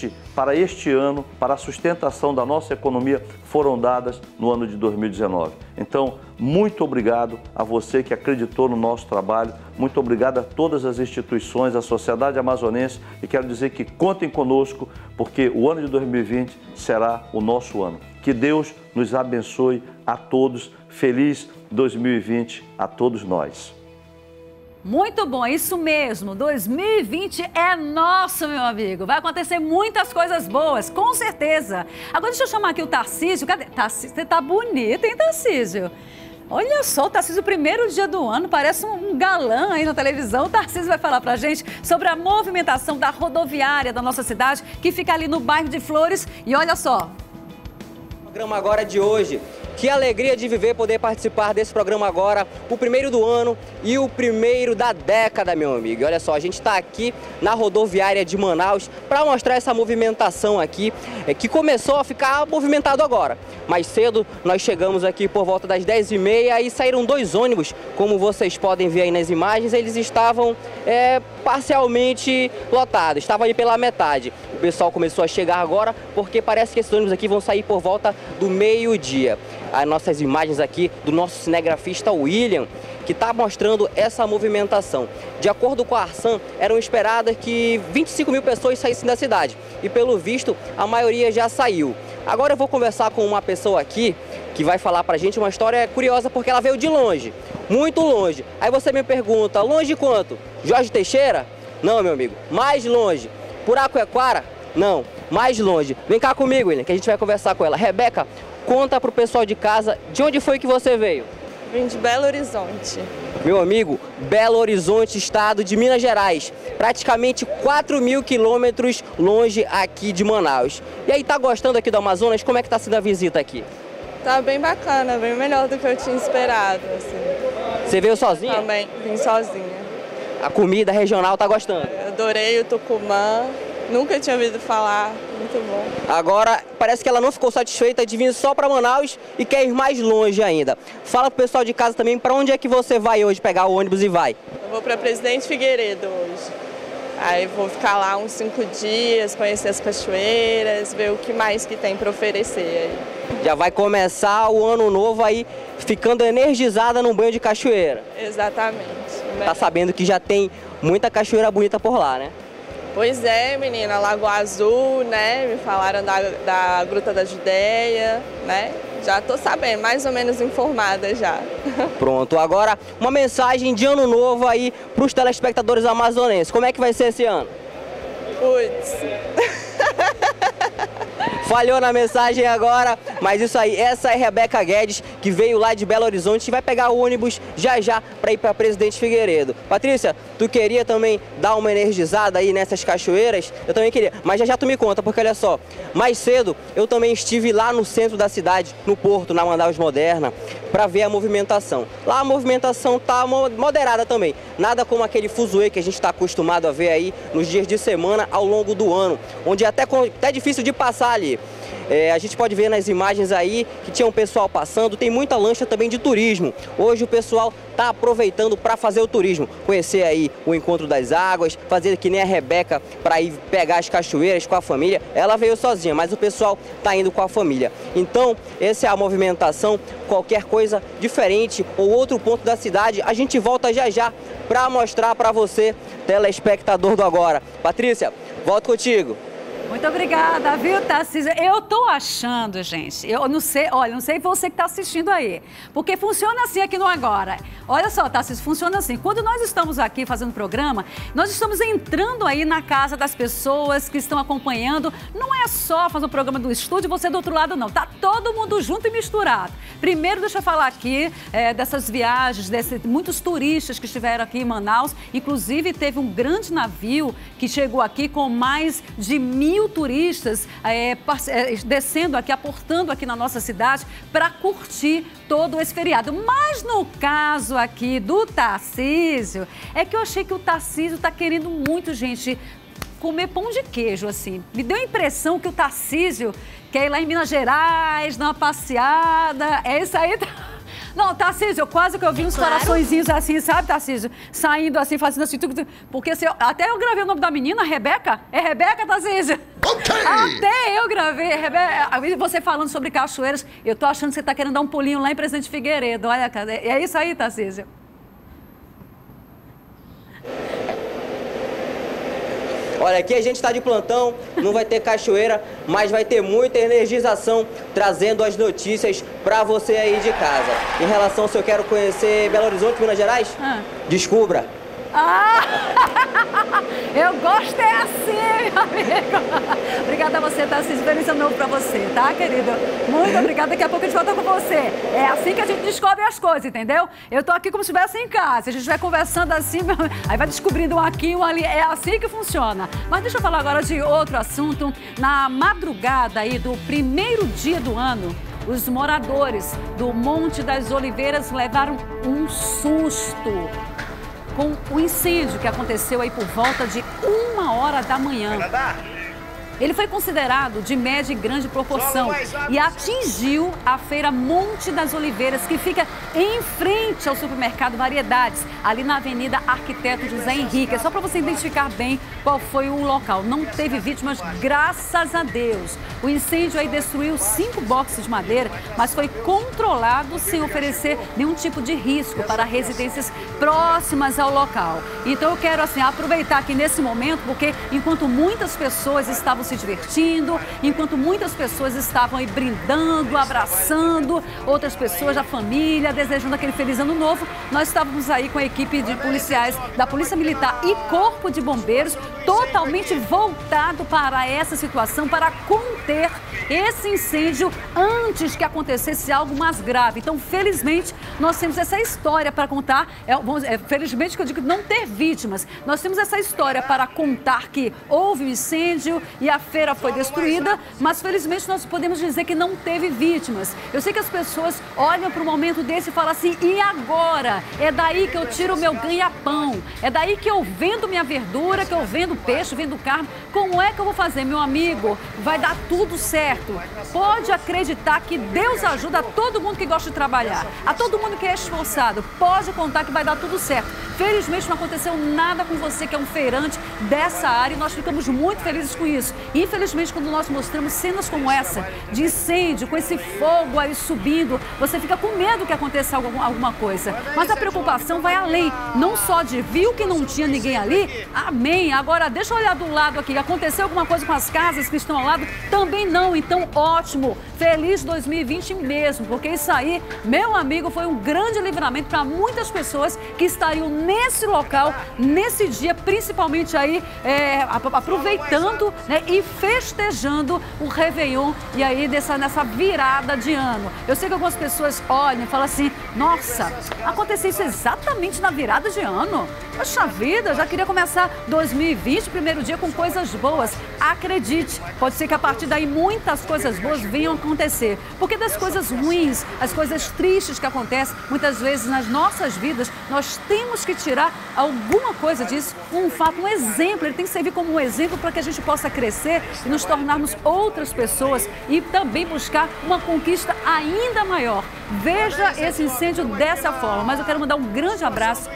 este ano, para a sustentação da nossa economia, foram dadas no ano de 2019. Então, muito obrigado a você que acreditou no nosso trabalho, muito obrigado a todas as instituições, a sociedade amazonense, e quero dizer que contem conosco, porque o ano de 2020 será o nosso ano. Que Deus nos abençoe a todos. Feliz 2020 a todos nós.
Muito bom, isso mesmo, 2020 é nosso, meu amigo. Vai acontecer muitas coisas boas, com certeza. Agora deixa eu chamar aqui o Tarcísio. Cadê? Tarcísio, você tá bonito, hein, Tarcísio? Olha só, o Tarcísio, o primeiro dia do ano, parece um galã aí na televisão. O Tarcísio vai falar pra gente sobre a movimentação da rodoviária da nossa cidade, que fica ali no bairro de Flores. E olha só.
O programa agora de hoje. Que alegria de viver, poder participar desse programa agora, o primeiro do ano e o primeiro da década, meu amigo. E olha só, a gente está aqui na rodoviária de Manaus para mostrar essa movimentação aqui, que começou a ficar movimentado agora. Mais cedo, nós chegamos aqui por volta das 10h30 e saíram 2 ônibus, como vocês podem ver aí nas imagens, eles estavam parcialmente lotados, estavam aí pela metade. O pessoal começou a chegar agora porque parece que esses ônibus aqui vão sair por volta do meio-dia. As nossas imagens aqui do nosso cinegrafista William, que está mostrando essa movimentação. De acordo com a Arsan, eram esperadas que 25 mil pessoas saíssem da cidade e, pelo visto, a maioria já saiu. Agora eu vou conversar com uma pessoa aqui que vai falar pra gente uma história curiosa, porque ela veio de longe, muito longe. Aí você me pergunta, longe quanto? Jorge Teixeira? Não, meu amigo, mais longe. Puraquequara? Não, mais longe. Vem cá comigo, William, que a gente vai conversar com ela. Rebeca, conta pro pessoal de casa, de onde foi que você veio?
Vim de Belo Horizonte.
Meu amigo, Belo Horizonte, estado de Minas Gerais, praticamente 4.000 quilômetros longe aqui de Manaus. E aí, tá gostando aqui do Amazonas? Como é que tá sendo a visita aqui?
Tá bem bacana, bem melhor do que eu tinha esperado, assim.
Você veio sozinha?
Também, vim sozinha.
A comida regional tá gostando?
Eu adorei o tucumã, nunca tinha ouvido falar, muito bom.
Agora, parece que ela não ficou satisfeita de vir só para Manaus e quer ir mais longe ainda. Fala pro pessoal de casa também, para onde é que você vai hoje pegar o ônibus e vai?
Eu vou para Presidente Figueiredo hoje. Aí vou ficar lá uns 5 dias, conhecer as cachoeiras, ver o que mais que tem para oferecer aí.
Já vai começar o ano novo aí ficando energizada num banho de cachoeira.
Exatamente.
Tá sabendo que já tem muita cachoeira bonita por lá, né?
Pois é, menina, Lagoa Azul, né? Me falaram da Gruta da Judeia, né? Já tô sabendo, mais ou menos informada já.
Pronto, agora uma mensagem de ano novo aí para os telespectadores amazonenses. Como é que vai ser esse ano?
Putz.
Falhou na mensagem agora, mas isso aí, essa é Rebeca Guedes, que veio lá de Belo Horizonte e vai pegar o ônibus já para ir para Presidente Figueiredo. Patrícia, tu queria também dar uma energizada aí nessas cachoeiras? Eu também queria, mas já tu me conta, porque olha só, mais cedo eu também estive lá no centro da cidade, no Porto, na Manaus Moderna, para ver a movimentação. Lá a movimentação tá moderada também, nada como aquele fuzuê que a gente está acostumado a ver aí nos dias de semana ao longo do ano, onde é até difícil de passar ali. A gente pode ver nas imagens aí que tinha um pessoal passando, tem muita lancha também de turismo. Hoje o pessoal está aproveitando para fazer o turismo, conhecer aí o Encontro das Águas, fazer que nem a Rebeca para ir pegar as cachoeiras com a família. Ela veio sozinha, mas o pessoal está indo com a família. Então, essa é a movimentação. Qualquer coisa diferente ou outro ponto da cidade, a gente volta já para mostrar para você, telespectador do Agora. Patrícia, volto contigo.
Muito obrigada, viu, Tarcísio? Eu tô achando, gente, eu não sei, olha, não sei você que tá assistindo aí, porque funciona assim aqui no Agora. Olha só, Tarcísio, funciona assim. Quando nós estamos aqui fazendo programa, nós estamos entrando aí na casa das pessoas que estão acompanhando. Não é só fazer o programa do estúdio e você do outro lado, não. Tá todo mundo junto e misturado. Primeiro, deixa eu falar aqui dessas viagens, muitos turistas que estiveram aqui em Manaus. Inclusive, teve um grande navio que chegou aqui com mais de 1.000 turistas descendo aqui, aportando aqui na nossa cidade para curtir todo esse feriado. Mas no caso aqui do Tarcísio, é que eu achei que o Tarcísio está querendo muito, gente, comer pão de queijo, assim. Me deu a impressão que o Tarcísio quer ir lá em Minas Gerais, dar uma passeada. É isso aí, Não, Tarcísio, quase que eu vi uns coraçõezinhos assim, sabe, Tarcísio? Saindo assim, fazendo assim, porque até eu gravei o nome da menina, Rebeca. É Rebeca, Tarcísio? Ok! Até eu gravei, Rebeca. Você falando sobre cachoeiras, eu tô achando que você tá querendo dar um pulinho lá em Presidente Figueiredo. Olha, cara, é isso aí, Tarcísio.
Olha, aqui a gente está de plantão, não vai ter cachoeira, mas vai ter muita energização, trazendo as notícias para você aí de casa. Em relação se eu quero conhecer Belo Horizonte, Minas Gerais, descubra.
Eu gosto é assim, meu amigo. Obrigada a você, Tarcísio. Feliz ano novo pra você, tá, querido? Muito obrigada. Daqui a pouco a gente volta com você. É assim que a gente descobre as coisas, entendeu? Eu tô aqui como se estivesse em casa. A gente vai conversando assim, aí vai descobrindo um aqui, um ali. É assim que funciona. Mas deixa eu falar agora de outro assunto. Na madrugada aí do primeiro dia do ano, os moradores do Monte das Oliveiras levaram um susto com o incêndio que aconteceu aí por volta de 1h da manhã. Ele foi considerado de média e grande proporção e atingiu a feira Monte das Oliveiras, que fica em frente ao supermercado Variedades, ali na Avenida Arquiteto José Henrique. É só para você identificar bem qual foi o local. Não teve vítimas, graças a Deus. O incêndio aí destruiu 5 boxes de madeira, mas foi controlado sem oferecer nenhum tipo de risco para residências próximas ao local. Então eu quero assim aproveitar aqui nesse momento, porque enquanto muitas pessoas estavam se divertindo, enquanto muitas pessoas estavam aí brindando, abraçando, outras pessoas da família, desejando aquele feliz ano novo, nós estávamos aí com a equipe de policiais da Polícia Militar e Corpo de Bombeiros totalmente voltado para essa situação, para conter esse incêndio antes que acontecesse algo mais grave. Então, felizmente, nós temos essa história para contar. Felizmente que eu digo não ter vítimas. Nós temos essa história para contar que houve um incêndio e a feira foi destruída, mas felizmente nós podemos dizer que não teve vítimas. Eu sei que as pessoas olham para um momento desse e falam assim, e agora? É daí que eu tiro o meu ganha-pão. É daí que eu vendo minha verdura, que eu vendo peixe, vendo carne. Como é que eu vou fazer, meu amigo? Vai dar tudo certo. Pode acreditar que Deus ajuda a todo mundo que gosta de trabalhar, a todo mundo que é esforçado. Pode contar que vai dar tudo certo. Felizmente não aconteceu nada com você que é um feirante dessa área e nós ficamos muito felizes com isso. Infelizmente, quando nós mostramos cenas como essa, de incêndio, com esse fogo aí subindo, você fica com medo que aconteça alguma coisa. Mas a preocupação vai além, não só de viu que não tinha ninguém ali, amém. Agora, deixa eu olhar do lado aqui, aconteceu alguma coisa com as casas que estão ao lado? Também não, então ótimo, feliz 2020 mesmo, porque isso aí, meu amigo, foi um grande livramento para muitas pessoas que estariam nesse local, nesse dia, principalmente aí, aproveitando, né, e festejando o Réveillon e aí nessa virada de ano. Eu sei que algumas pessoas olham e falam assim, nossa, aconteceu isso exatamente na virada de ano? Poxa vida, já queria começar 2020, primeiro dia, com coisas boas. Acredite, pode ser que a partir daí muitas coisas boas venham a acontecer. Porque das coisas ruins, as coisas tristes que acontecem, muitas vezes nas nossas vidas, nós temos que tirar alguma coisa disso, um fato, um exemplo. Ele tem que servir como um exemplo para que a gente possa crescer e nos tornarmos outras pessoas e também buscar uma conquista ainda maior. Veja esse incêndio dessa forma, mas eu quero mandar um grande abraço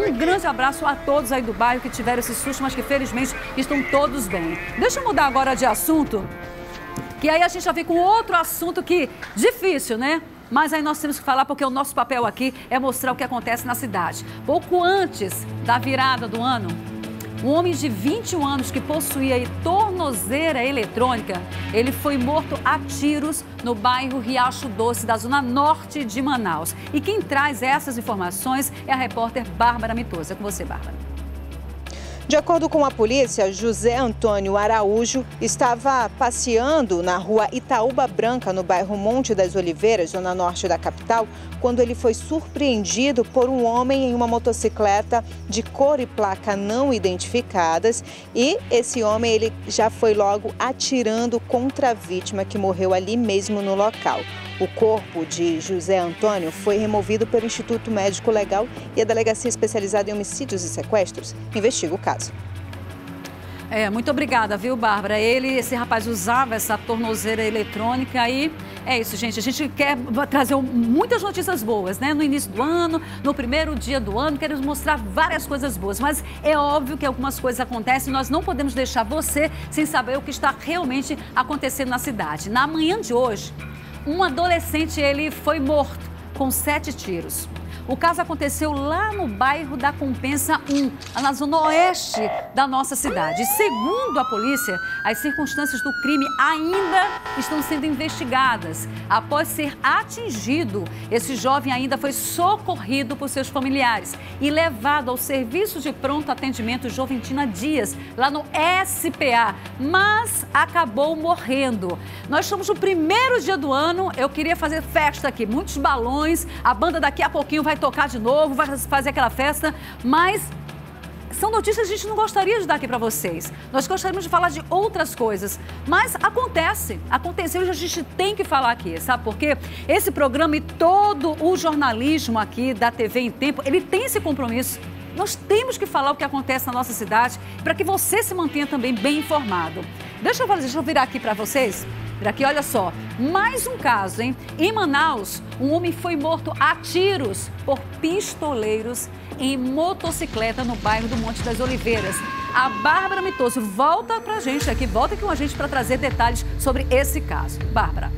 a todos aí do bairro que tiveram esse susto, mas que felizmente estão todos bem. Deixa eu mudar agora de assunto, que aí a gente já vem com outro assunto que difícil, né? Mas aí nós temos que falar porque o nosso papel aqui é mostrar o que acontece na cidade. Pouco antes da virada do ano, um homem de 21 anos que possuía tornozeleira eletrônica, ele foi morto a tiros no bairro Riacho Doce, da zona norte de Manaus. E quem traz essas informações é a repórter Bárbara Mitoso. É com você, Bárbara.
De acordo com a polícia, José Antônio Araújo estava passeando na rua Itaúba Branca, no bairro Monte das Oliveiras, zona norte da capital, quando ele foi surpreendido por um homem em uma motocicleta de cor e placa não identificadas. E esse homem ele já foi logo atirando contra a vítima, que morreu ali mesmo no local. O corpo de José Antônio foi removido pelo Instituto Médico Legal e a Delegacia Especializada em Homicídios e Sequestros investiga o caso.
Muito obrigada, viu, Bárbara? Esse rapaz usava essa tornozeira eletrônica e é isso, gente. A gente quer trazer muitas notícias boas, né? No início do ano, no primeiro dia do ano, queremos mostrar várias coisas boas. Mas é óbvio que algumas coisas acontecem e nós não podemos deixar você sem saber o que está realmente acontecendo na cidade. Na manhã de hoje, um adolescente ele foi morto com 7 tiros. O caso aconteceu lá no bairro da Compensa 1, na zona oeste da nossa cidade. Segundo a polícia, as circunstâncias do crime ainda estão sendo investigadas. Após ser atingido, esse jovem ainda foi socorrido por seus familiares e levado ao Serviço de Pronto Atendimento Joventina Dias, lá no SPA, mas acabou morrendo. Nós estamos no primeiro dia do ano, eu queria fazer festa aqui, muitos balões, a banda daqui a pouquinho vai tocar de novo, vai fazer aquela festa, mas são notícias que a gente não gostaria de dar aqui para vocês. Nós gostaríamos de falar de outras coisas, mas aconteceu e a gente tem que falar aqui, sabe por quê? Esse programa e todo o jornalismo aqui da TV em Tempo, ele tem esse compromisso. Nós temos que falar o que acontece na nossa cidade para que você se mantenha também bem informado. Deixa eu virar aqui para vocês. Aqui, olha só, mais um caso, hein? Em Manaus, um homem foi morto a tiros por pistoleiros em motocicleta no bairro do Monte das Oliveiras. A Bárbara Mitoso volta pra gente aqui, volta aqui com a gente para trazer detalhes sobre esse caso. Bárbara.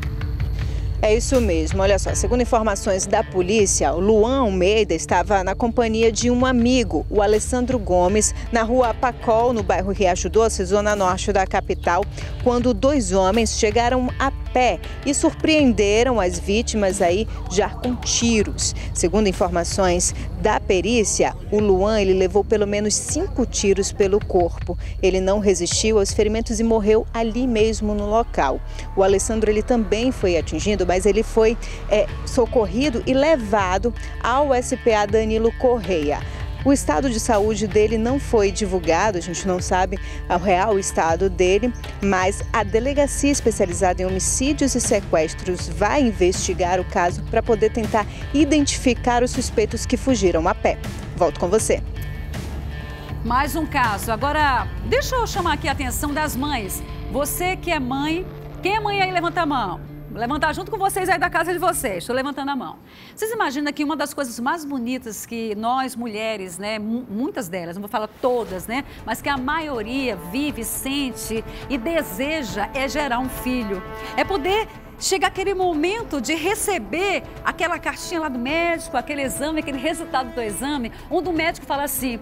É isso mesmo, olha só, segundo informações da polícia, o Luan Almeida estava na companhia de um amigo, o Alessandro Gomes, na rua Pacol, no bairro Riacho Doce, zona norte da capital, quando 2 homens chegaram a pé e surpreenderam as vítimas aí já com tiros. Segundo informações da perícia, o Luan ele levou pelo menos 5 tiros pelo corpo. Ele não resistiu aos ferimentos e morreu ali mesmo no local. O Alessandro ele também foi atingido, mas ele foi socorrido e levado ao SPA Danilo Correia. O estado de saúde dele não foi divulgado, a gente não sabe o real estado dele, mas a Delegacia Especializada em Homicídios e Sequestros vai investigar o caso para poder tentar identificar os suspeitos que fugiram a pé. Volto com você.
Mais um caso. Agora, deixa eu chamar aqui a atenção das mães. Você que é mãe, quem é mãe aí, levanta a mão. Vou levantar junto com vocês aí da casa de vocês. Estou levantando a mão. Vocês imaginam que uma das coisas mais bonitas que nós mulheres, né, muitas delas, não vou falar todas, né, mas que a maioria vive, sente e deseja é gerar um filho. É poder chegar aquele momento de receber aquela cartinha lá do médico, aquele exame, aquele resultado do exame, onde o médico fala assim,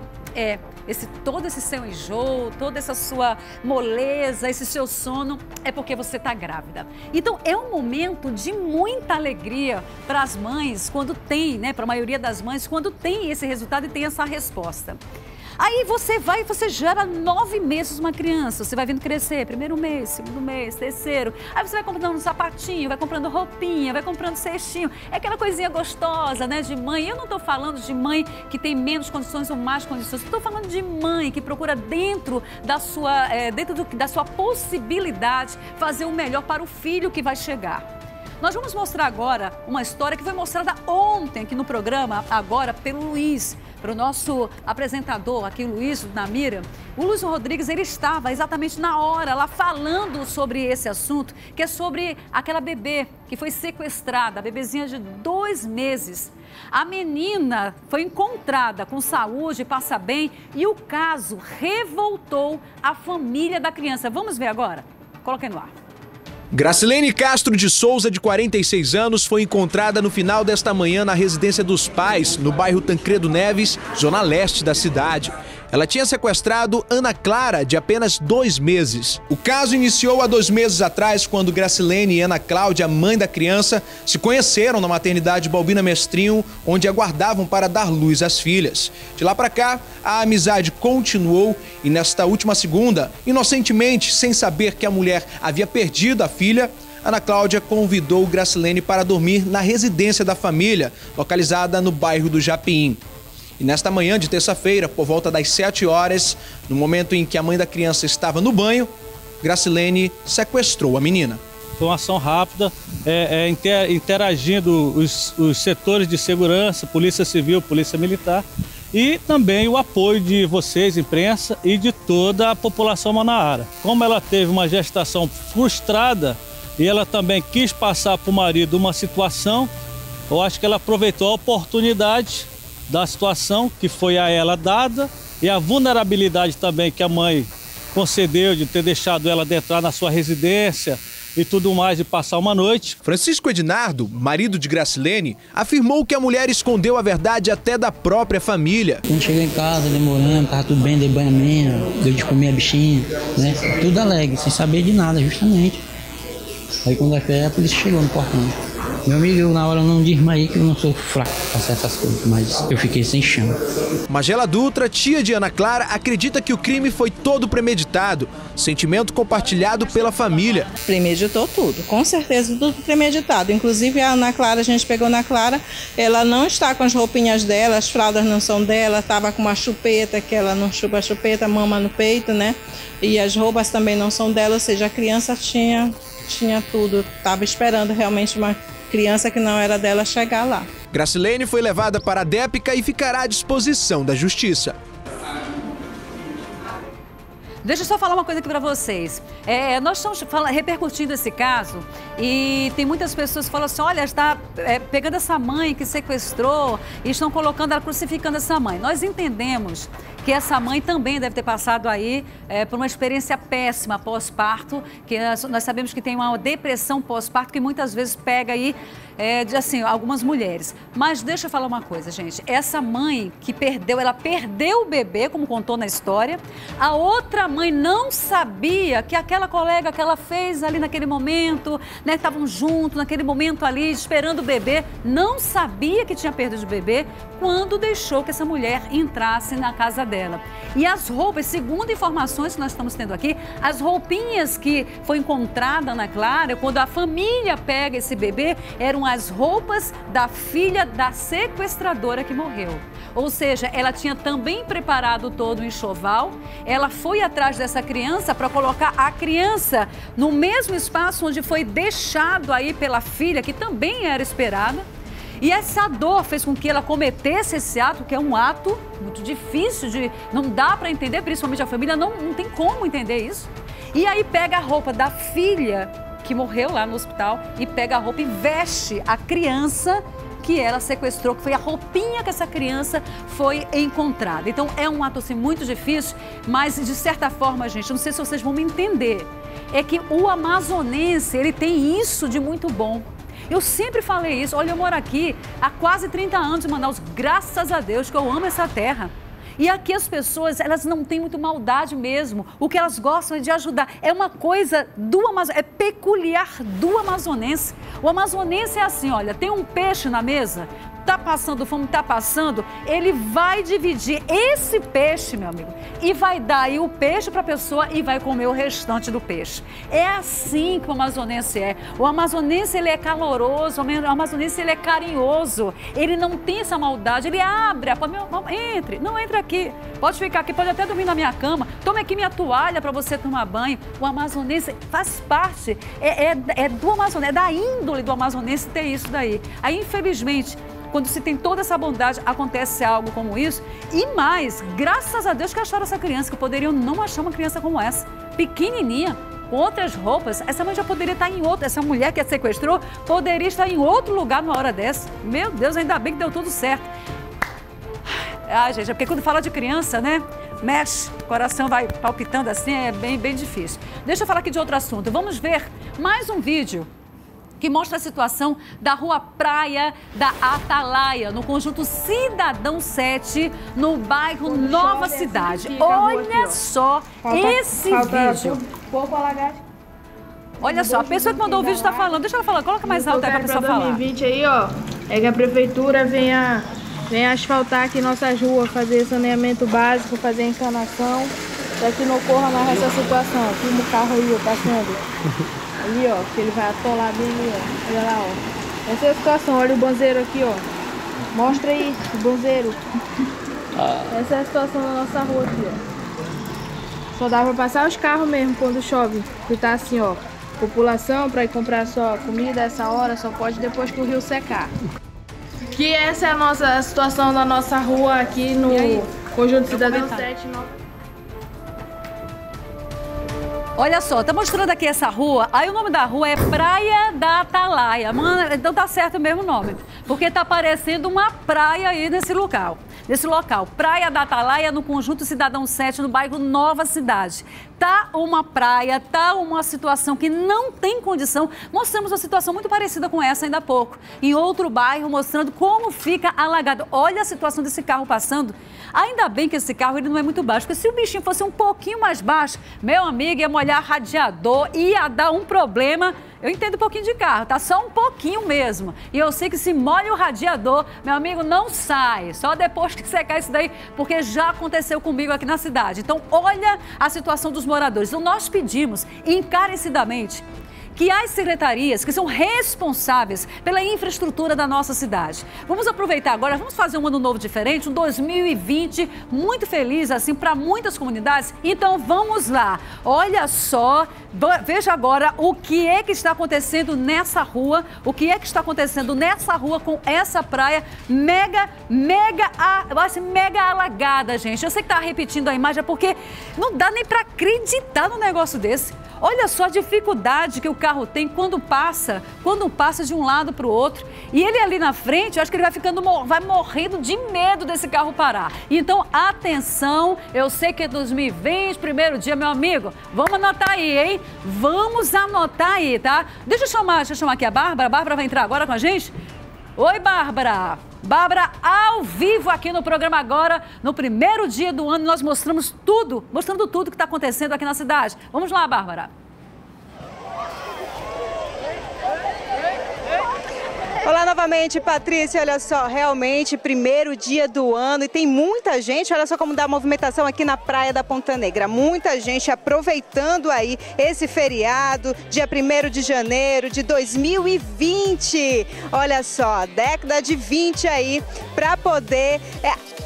todo esse seu enjoo, toda essa sua moleza, esse seu sono, é porque você está grávida. Então, é um momento de muita alegria para as mães, quando tem, né, para a maioria das mães, quando tem esse resultado e tem essa resposta. Aí você gera 9 meses uma criança, você vai vendo crescer, primeiro mês, segundo mês, terceiro. Aí você vai comprando um sapatinho, vai comprando roupinha, vai comprando cestinho. É aquela coisinha gostosa, né, de mãe. Eu não estou falando de mãe que tem menos condições ou mais condições. Estou falando de mãe que procura dentro da sua possibilidade fazer o melhor para o filho que vai chegar. Nós vamos mostrar agora uma história que foi mostrada ontem aqui no programa, agora pelo Luiz, para o nosso apresentador aqui, Luiz Namira. O Luiz Rodrigues, ele estava exatamente na hora lá falando sobre esse assunto, que é sobre aquela bebê que foi sequestrada, a bebezinha de 2 meses. A menina foi encontrada com saúde, passa bem, e o caso revoltou a família da criança. Vamos ver agora? Coloquei no ar.
Gracilene Castro de Souza, de 46 anos, foi encontrada no final desta manhã na residência dos pais, no bairro Tancredo Neves, zona leste da cidade. Ela tinha sequestrado Ana Clara, de apenas 2 meses. O caso iniciou há 2 meses atrás, quando Gracilene e Ana Cláudia, mãe da criança, se conheceram na maternidade Balbina Mestrinho, onde aguardavam para dar luz às filhas. De lá para cá, a amizade continuou e nesta última segunda, inocentemente, sem saber que a mulher havia perdido a filha, Ana Cláudia convidou Gracilene para dormir na residência da família, localizada no bairro do Japim. E nesta manhã de terça-feira, por volta das 7 horas, no momento em que a mãe da criança estava no banho, Gracilene sequestrou a menina.
Foi uma ação rápida, interagindo os setores de segurança, Polícia Civil, Polícia Militar, e também o apoio de vocês, imprensa, e de toda a população manaara. Como ela teve uma gestação frustrada e ela também quis passar para o marido uma situação, eu acho que ela aproveitou a oportunidade da situação que foi a ela dada e a vulnerabilidade também que a mãe concedeu de ter deixado ela entrar na sua residência e tudo mais, de passar uma noite.
Francisco Ednardo, marido de Gracilene, afirmou que a mulher escondeu a verdade até da própria família.
Quando chegou em casa, demorando, tava tudo bem, dei banho a menina, deu de comer a bichinha, né? Tudo alegre, sem saber de nada, justamente. Aí quando a polícia chegou no portão. Meu amigo, eu na hora não desmaiei, que eu não sou fraco para certas coisas, mas eu fiquei sem chão.
Magela Dutra, tia de Ana Clara, acredita que o crime foi todo premeditado, sentimento compartilhado pela família.
Premeditou tudo, com certeza tudo premeditado. Inclusive a Ana Clara, a gente pegou na Clara, ela não está com as roupinhas dela, as fraldas não são dela, estava com uma chupeta, que ela não chupa a chupeta, mama no peito, né? E as roupas também não são dela, ou seja, a criança tinha tudo, estava esperando realmente uma criança que não era dela chegar lá.
Gracilene foi levada para a DEPCA e ficará à disposição da Justiça.
Deixa eu só falar uma coisa aqui para vocês. Nós estamos repercutindo esse caso e tem muitas pessoas que falam assim, olha, está pegando essa mãe que sequestrou e estão colocando ela, crucificando essa mãe. Nós entendemos que essa mãe também deve ter passado aí por uma experiência péssima pós-parto, que nós sabemos que tem uma depressão pós-parto que muitas vezes pega aí, assim, algumas mulheres. Mas deixa eu falar uma coisa, gente. Essa mãe que ela perdeu o bebê, como contou na história. A outra mãe não sabia que aquela colega que ela fez ali naquele momento, né, estavam juntos naquele momento ali, esperando o bebê, não sabia que tinha perdido o bebê quando deixou que essa mulher entrasse na casa dela. E as roupas, segundo informações que nós estamos tendo aqui, as roupinhas que foi encontrada na Clara, quando a família pega esse bebê, eram as roupas da filha da sequestradora que morreu. Ou seja, ela tinha também preparado todo o enxoval, ela foi atrás dessa criança para colocar a criança no mesmo espaço onde foi deixado aí pela filha, que também era esperada. E essa dor fez com que ela cometesse esse ato, que é um ato muito difícil não dá para entender, principalmente a família não tem como entender isso. E aí pega a roupa da filha que morreu lá no hospital e pega a roupa e veste a criança que ela sequestrou, que foi a roupinha que essa criança foi encontrada. Então é um ato assim muito difícil, mas de certa forma, gente, não sei se vocês vão me entender, é que o amazonense, ele tem isso de muito bom. Eu sempre falei isso, olha, eu moro aqui há quase 30 anos em Manaus, graças a Deus que eu amo essa terra. E aqui as pessoas, elas não têm muito maldade mesmo. O que elas gostam é de ajudar. É uma coisa do amazonense, é peculiar do amazonense. O amazonense é assim, olha, tem um peixe na mesa, tá passando fome, tá passando, ele vai dividir esse peixe, meu amigo, e vai dar aí o peixe para a pessoa e vai comer o restante do peixe. É assim que o amazonense é. O amazonense, ele é caloroso, o amazonense, ele é carinhoso, ele não tem essa maldade, ele abre a porta, entre, não entra aqui, pode ficar aqui, pode até dormir na minha cama, tome aqui minha toalha para você tomar banho. O amazonense faz parte, é do amazonense, é da índole do amazonense ter isso daí. Aí, infelizmente, quando se tem toda essa bondade, acontece algo como isso. E mais, graças a Deus que acharam essa criança, que poderiam não achar uma criança como essa, pequenininha, com outras roupas. Essa mãe já poderia estar em outro, essa mulher que a sequestrou, poderia estar em outro lugar numa hora dessa. Meu Deus, ainda bem que deu tudo certo. Ai, gente, é porque quando fala de criança, né, mexe, o coração vai palpitando assim, é bem difícil. Deixa eu falar aqui de outro assunto. Vamos ver mais um vídeo que mostra a situação da Rua Praia da Atalaia, no conjunto Cidadão 7, no bairro Nova Cidade. Olha só esse vídeo. Olha só, a pessoa que mandou o vídeo está falando. Deixa ela falar, coloca mais alto aí para a pessoa falar.
2020 aí, ó, é que a prefeitura vem asfaltar aqui nossas ruas, fazer saneamento básico, fazer encanação, para que não ocorra mais essa situação. Filma o carro aí, ó, passando. Ali, ó, que ele vai atolar bem ali, ó. Olha lá, ó. Essa é a situação, olha o banzeiro aqui, ó. Mostra aí, o banzeiro. Essa é a situação da nossa rua aqui, ó. Só dá pra passar os carros mesmo quando chove. Que tá assim, ó. População pra ir comprar só comida essa hora, só pode depois que o rio secar. Que essa é a situação da nossa rua aqui no Conjunto Cidadão 7.
Olha só, tá mostrando aqui essa rua, aí o nome da rua é Praia da Atalaia. Mano, então tá certo o mesmo nome, porque tá aparecendo uma praia aí nesse local. Praia da Atalaia, no conjunto Cidadão 7, no bairro Nova Cidade. Tá uma praia, tá uma situação que não tem condição. Mostramos uma situação muito parecida com essa ainda há pouco, em outro bairro, mostrando como fica alagado. Olha a situação desse carro passando. Ainda bem que esse carro ele não é muito baixo, porque se o bichinho fosse um pouquinho mais baixo, meu amigo, ia molhar radiador, ia dar um problema. Eu entendo um pouquinho de carro, tá? Só um pouquinho mesmo. E eu sei que se molha o radiador, meu amigo, não sai. Só depois que secar isso daí, porque já aconteceu comigo aqui na cidade. Então, olha a situação dos moradores. Então, nós pedimos encarecidamente que as secretarias que são responsáveis pela infraestrutura da nossa cidade. Vamos aproveitar agora, vamos fazer um ano novo diferente, um 2020 muito feliz, assim, para muitas comunidades. Então, vamos lá. Olha só, veja agora o que é que está acontecendo nessa rua, com essa praia mega alagada, gente. Eu sei que tá repetindo a imagem, porque não dá nem para acreditar num negócio desse. Olha só a dificuldade que o carro tem quando passa de um lado para o outro. E ele ali na frente, eu acho que ele vai morrendo de medo desse carro parar. Então, atenção, eu sei que é 2020, primeiro dia, meu amigo, vamos anotar aí, hein? Vamos anotar aí, tá? Deixa eu chamar aqui a Bárbara. A Bárbara vai entrar agora com a gente? Oi, Bárbara! Bárbara, ao vivo aqui no programa agora, no primeiro dia do ano, nós mostrando tudo que está acontecendo aqui na cidade. Vamos lá, Bárbara.
Olá novamente, Patrícia, olha só, realmente primeiro dia do ano e tem muita gente, olha só como dá a movimentação aqui na Praia da Ponta Negra, muita gente aproveitando aí esse feriado, dia 1º de janeiro de 2020, olha só, década de 20 aí, para poder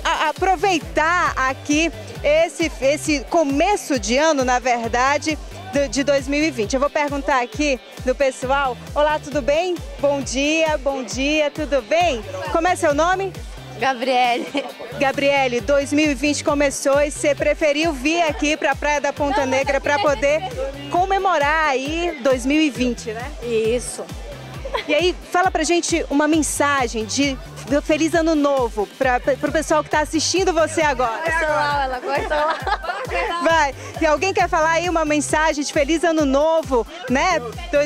aproveitar aqui esse começo de ano, na verdade, de 2020. Eu vou perguntar aqui do pessoal. Olá, tudo bem? Bom dia, tudo bem? Como é seu nome?
Gabriele.
Gabriele, 2020 começou e você preferiu vir aqui para a Praia da Ponta Negra para poder comemorar aí 2020, né?
Isso.
E aí, fala pra gente uma mensagem de Feliz Ano Novo para o pessoal que está assistindo você agora.
Ela gosta lá.
Vai, se alguém quer falar aí uma mensagem de Feliz Ano Novo, né?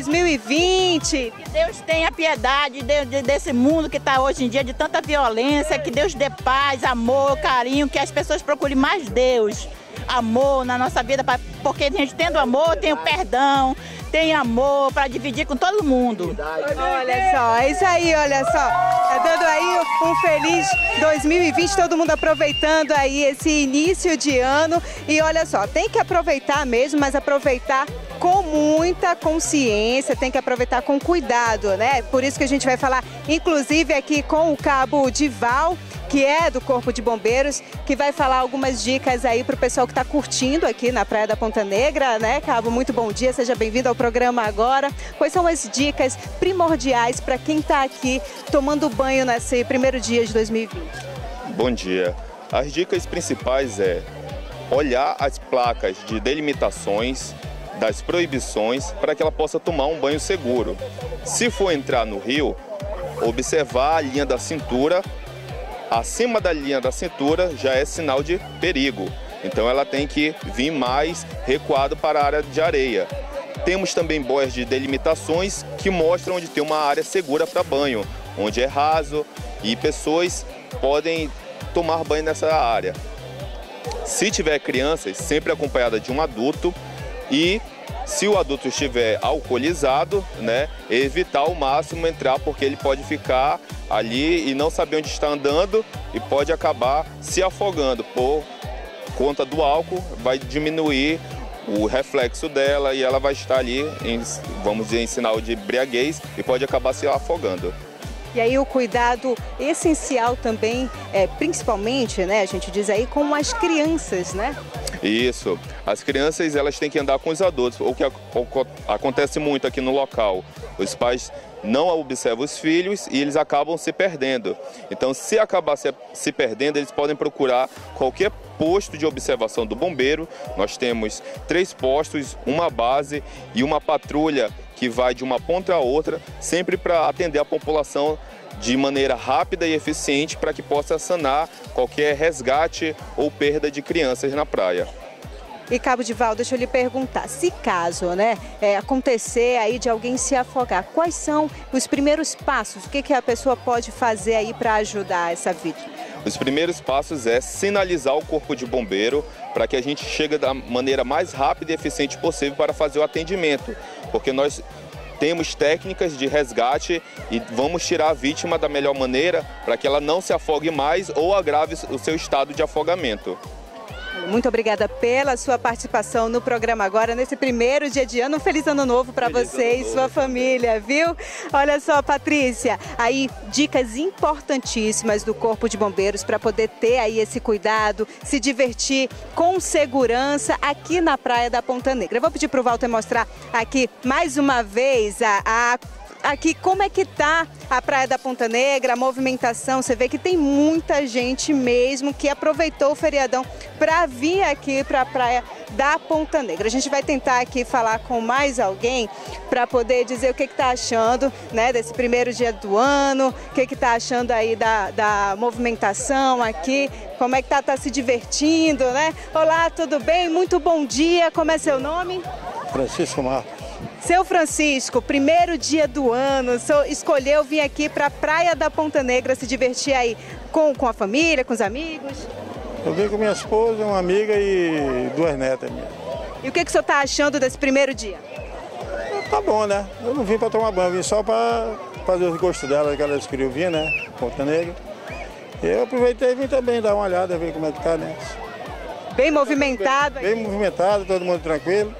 2020.
Que Deus tenha piedade desse mundo que está hoje em dia de tanta violência, que Deus dê paz, amor, carinho, que as pessoas procurem mais Deus, amor na nossa vida, porque a gente tendo amor, tem o perdão, tem amor para dividir com todo mundo.
Olha só, é isso aí, olha só. Tá dando aí um feliz 2020, todo mundo aproveitando aí esse início de ano. E olha só, tem que aproveitar mesmo, mas aproveitar com muita consciência, tem que aproveitar com cuidado, né? Por isso que a gente vai falar, inclusive, aqui com o Cabo Dival, que é do Corpo de Bombeiros, que vai falar algumas dicas aí para o pessoal que está curtindo aqui na Praia da Ponta Negra, né, Cabo? Muito bom dia, seja bem-vindo ao programa agora. Quais são as dicas primordiais para quem está aqui tomando banho nesse primeiro dia de 2020?
Bom dia. As dicas principais é olhar as placas de delimitações das proibições para que ela possa tomar um banho seguro. Se for entrar no rio, observar a linha da cintura. Acima da linha da cintura já é sinal de perigo, então ela tem que vir mais recuado para a área de areia. Temos também boias de delimitações que mostram onde tem uma área segura para banho, onde é raso e pessoas podem tomar banho nessa área. Se tiver crianças, sempre acompanhada de um adulto, e se o adulto estiver alcoolizado, né, evitar ao máximo entrar, porque ele pode ficar ali e não saber onde está andando e pode acabar se afogando por conta do álcool, vai diminuir o reflexo dela e ela vai estar ali, vamos dizer, em sinal de embriaguez e pode acabar se afogando.
E aí o cuidado essencial também, principalmente, né, a gente diz aí, com as crianças, né?
Isso. As crianças, elas têm que andar com os adultos. O que acontece muito aqui no local, os pais não observam os filhos e eles acabam se perdendo. Então, se acabar se perdendo, eles podem procurar qualquer posto de observação do bombeiro. Nós temos 3 postos, uma base e uma patrulha que vai de uma ponta a outra, sempre para atender a população de maneira rápida e eficiente para que possa sanar qualquer resgate ou perda de crianças na praia.
E Cabo Dival, deixa eu lhe perguntar, se caso, né, acontecer aí de alguém se afogar, quais são os primeiros passos? O que a pessoa pode fazer aí para ajudar essa vítima?
Os primeiros passos é sinalizar o corpo de bombeiro para que a gente chegue da maneira mais rápida e eficiente possível para fazer o atendimento, porque nós temos técnicas de resgate e vamos tirar a vítima da melhor maneira para que ela não se afogue mais ou agrave o seu estado de afogamento.
Muito obrigada pela sua participação no programa agora, nesse primeiro dia de ano. Um feliz ano novo para você e sua família, viu? Olha só, Patrícia, aí dicas importantíssimas do Corpo de Bombeiros para poder ter aí esse cuidado, se divertir com segurança aqui na Praia da Ponta Negra. Eu vou pedir para o Walter mostrar aqui mais uma vez aqui como é que tá a Praia da Ponta Negra, a movimentação. Você vê que tem muita gente mesmo que aproveitou o feriadão para vir aqui para a Praia da Ponta Negra. A gente vai tentar aqui falar com mais alguém para poder dizer o que está achando, né, desse primeiro dia do ano, o que está achando aí da movimentação aqui, como é que tá se divertindo, né? Olá, tudo bem? Muito bom dia, como é seu nome?
Francisco Marcos.
Seu Francisco, primeiro dia do ano, escolheu vir aqui para a Praia da Ponta Negra se divertir aí com a família, com os amigos?
Eu vim com minha esposa, uma amiga e 2 netas minhas.
E o que o senhor está achando desse primeiro dia?
Tá bom, né? Eu não vim para tomar banho, vim só para fazer os gostos dela, que elas queriam vir, né? Ponta Negra. Eu aproveitei e vim também dar uma olhada, ver como é que tá, né?
Bem movimentado?
Bem movimentado, todo mundo tranquilo.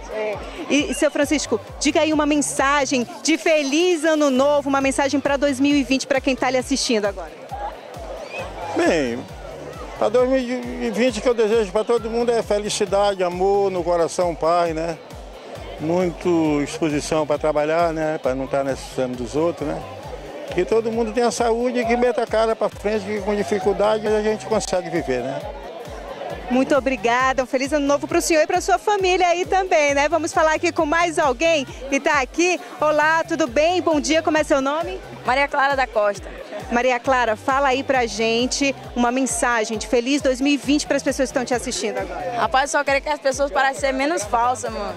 E, seu Francisco, diga aí uma mensagem de feliz ano novo, uma mensagem para 2020 para quem está lhe assistindo agora.
Bem, para 2020 que eu desejo para todo mundo é felicidade, amor no coração, paz, né? muito exposição para trabalhar, né? Para não estar necessitando dos outros, né? Que todo mundo tenha saúde e que meta a cara para frente, que com dificuldade a gente consegue viver, né?
Muito obrigada, um feliz ano novo para o senhor e para sua família aí também, né? Vamos falar aqui com mais alguém que está aqui. Olá, tudo bem? Bom dia, como é seu nome?
Maria Clara da Costa.
Maria Clara, fala aí pra gente uma mensagem de feliz 2020 para as pessoas que estão te assistindo agora.
Rapaz, só queria que as pessoas parassem de ser menos falsas, mano.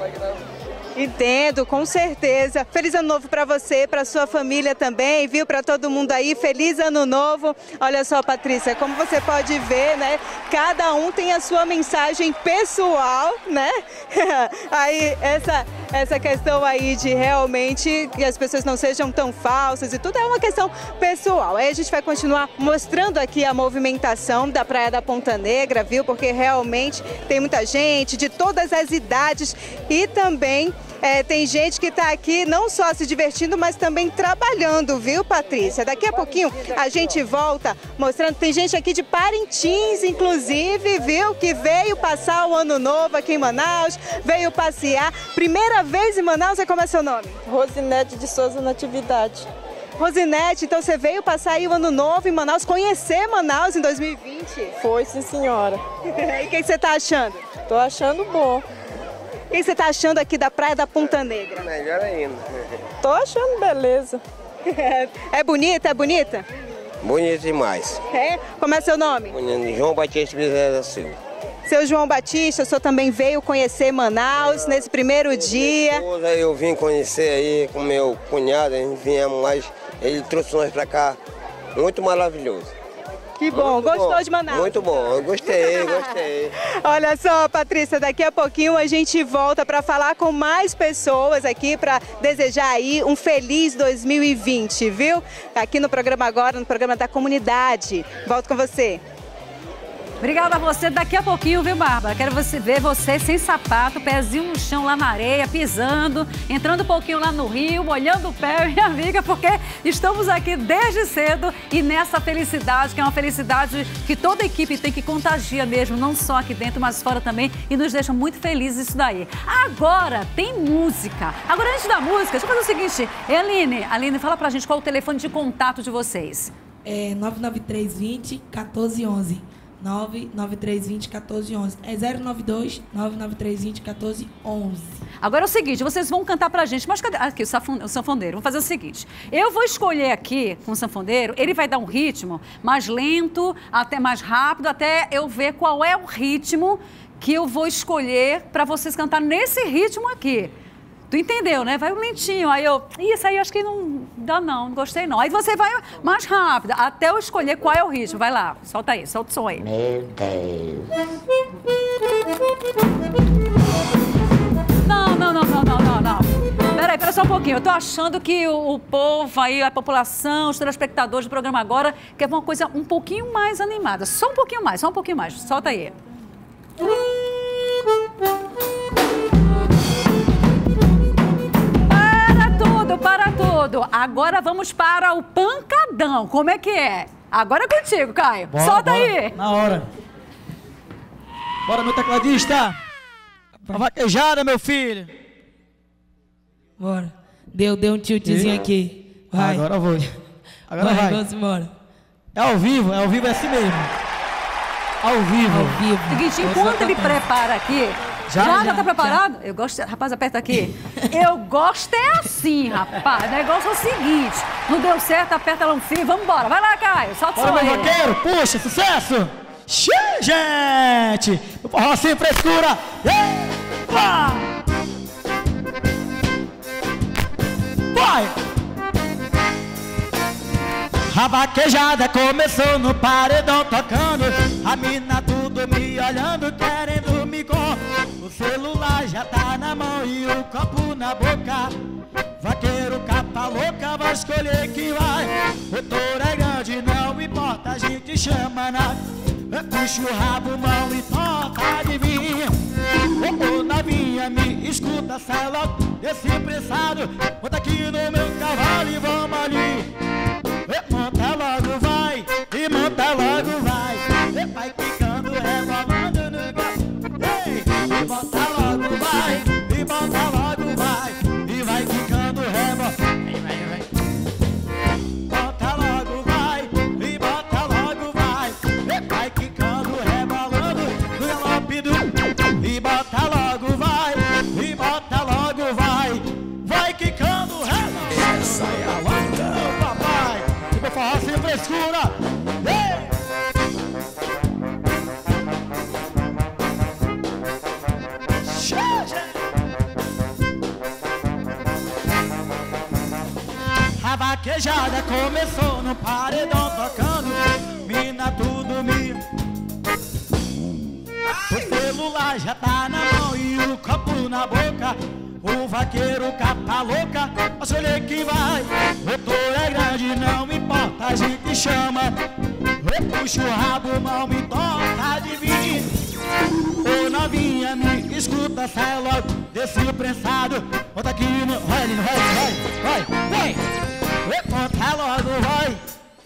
Entendo, com certeza. Feliz ano novo para você, para sua família também, viu? Para todo mundo aí, feliz ano novo. Olha só, Patrícia, como você pode ver, né? Cada um tem a sua mensagem pessoal, né? Aí essa questão aí de realmente que as pessoas não sejam tão falsas e tudo é uma questão pessoal. Aí a gente vai continuar mostrando aqui a movimentação da Praia da Ponta Negra, viu? Porque realmente tem muita gente de todas as idades e também tem gente que está aqui não só se divertindo, mas também trabalhando, viu, Patrícia? Daqui a pouquinho a gente volta mostrando, tem gente aqui de Parintins, inclusive, viu, que veio passar o ano novo aqui em Manaus, veio passear. Primeira vez em Manaus, como é seu nome?
Rosinete de Souza Natividade.
Rosinete, então você veio passar aí o ano novo em Manaus, conhecer Manaus em 2020?
Foi, sim, senhora.
E o que você está achando?
Tô achando bom.
O que você está achando aqui da Praia da Ponta Negra?
Melhor ainda.
Tô achando beleza.
É bonita? É bonita?
Bonito demais.
É? Como é seu nome?
João Batista Bezerra da Silva.
Seu João Batista, o senhor também veio conhecer Manaus nesse primeiro dia.
Eu vim conhecer aí com meu cunhado, a gente viemos mais, ele trouxe nós pra cá, muito maravilhoso.
Que bom, gostou de Manaus?
Muito bom, eu gostei.
Olha só, Patrícia, daqui a pouquinho a gente volta para falar com mais pessoas aqui para desejar aí um feliz 2020, viu? Aqui no programa agora, no programa da comunidade. Volto com você.
Obrigada a você. Daqui a pouquinho, viu, Bárbara? Quero ver você sem sapato, pezinho no chão lá na areia, pisando, entrando um pouquinho lá no rio, molhando o pé, minha amiga, porque estamos aqui desde cedo e nessa felicidade, que é uma felicidade que toda a equipe tem que contagia mesmo, não só aqui dentro, mas fora também, e nos deixa muito felizes isso daí. Agora tem música. Agora, antes da música, deixa eu fazer o seguinte. Aline, fala pra gente qual é o telefone de contato de vocês.
É 99320-1411. 99320-1411. É 092-99320-1411.
Agora é o seguinte, vocês vão cantar pra gente. Mas cadê? Aqui, o sanfoneiro. Vamos fazer o seguinte. Eu vou escolher aqui com o sanfoneiro, ele vai dar um ritmo mais lento, até mais rápido, até eu ver qual é o ritmo que eu vou escolher pra vocês cantar nesse ritmo aqui. Tu entendeu, né? Vai um lentinho, aí isso aí acho que não dá não gostei não. Aí você vai mais rápido, até eu escolher qual é o ritmo. Vai lá, solta aí, solta o som aí.
Meu Deus.
Não. Peraí só um pouquinho. Eu tô achando que o povo aí, a população, os telespectadores do programa agora, quer uma coisa um pouquinho mais animada. Só um pouquinho mais. Solta aí. Para tudo. Agora vamos para o pancadão. Como é que é? Agora é contigo, Caio. Solta aí.
Na hora. Bora, meu tecladista. Uma vaquejada, meu filho.
Bora. Deu um tiltzinho aqui. Vai.
Agora eu vou. Agora vai.
Vamos embora.
É ao vivo é assim mesmo. Ao vivo.
Seguinte, enquanto ele prepara aqui... Já tá preparado? Eu gosto... Rapaz, aperta aqui. Eu gosto é assim, rapaz. O negócio é o seguinte. Não deu certo, aperta lá um fio. Vamos embora. Vai lá, Caio. Solta o som aí.
Bora, meu vaqueiro. Puxa, sucesso. Gente. O forró sem frescura. Vai. A vaquejada começou no paredão tocando. A mina tudo me olhando, querendo me com. O celular já tá na mão e o copo na boca. Vaqueiro capa louca, vai escolher quem vai. O touro é grande, não importa, a gente chama na. Puxa o rabo, mão e toca de mim. Ô novinha, me escuta, sai logo desse pressado. Bota aqui no meu cavalo e vamos ali. Monta logo vai, e monta logo vai. Vai quicando, rebolando no gato. E bota logo vai, e bota logo vai quicando, rebolando no galope do... E bota logo, vai, e bota logo, vai. Vai quicando, rebolando. Essa é a banda, meu papai. E meu forró sem frescura. A vaquejada começou no paredão tocando, mina tudo me... O celular já tá na mão e o copo na boca. O vaqueiro capa louca, mas olha que vai. O touro é grande, não importa, a gente chama. Eu puxo o rabo, mal me toca, divide. Ô novinha, me escuta, sai logo desse prensado. Bota aqui no... Vai, Lino, vai. Conta logo, vai.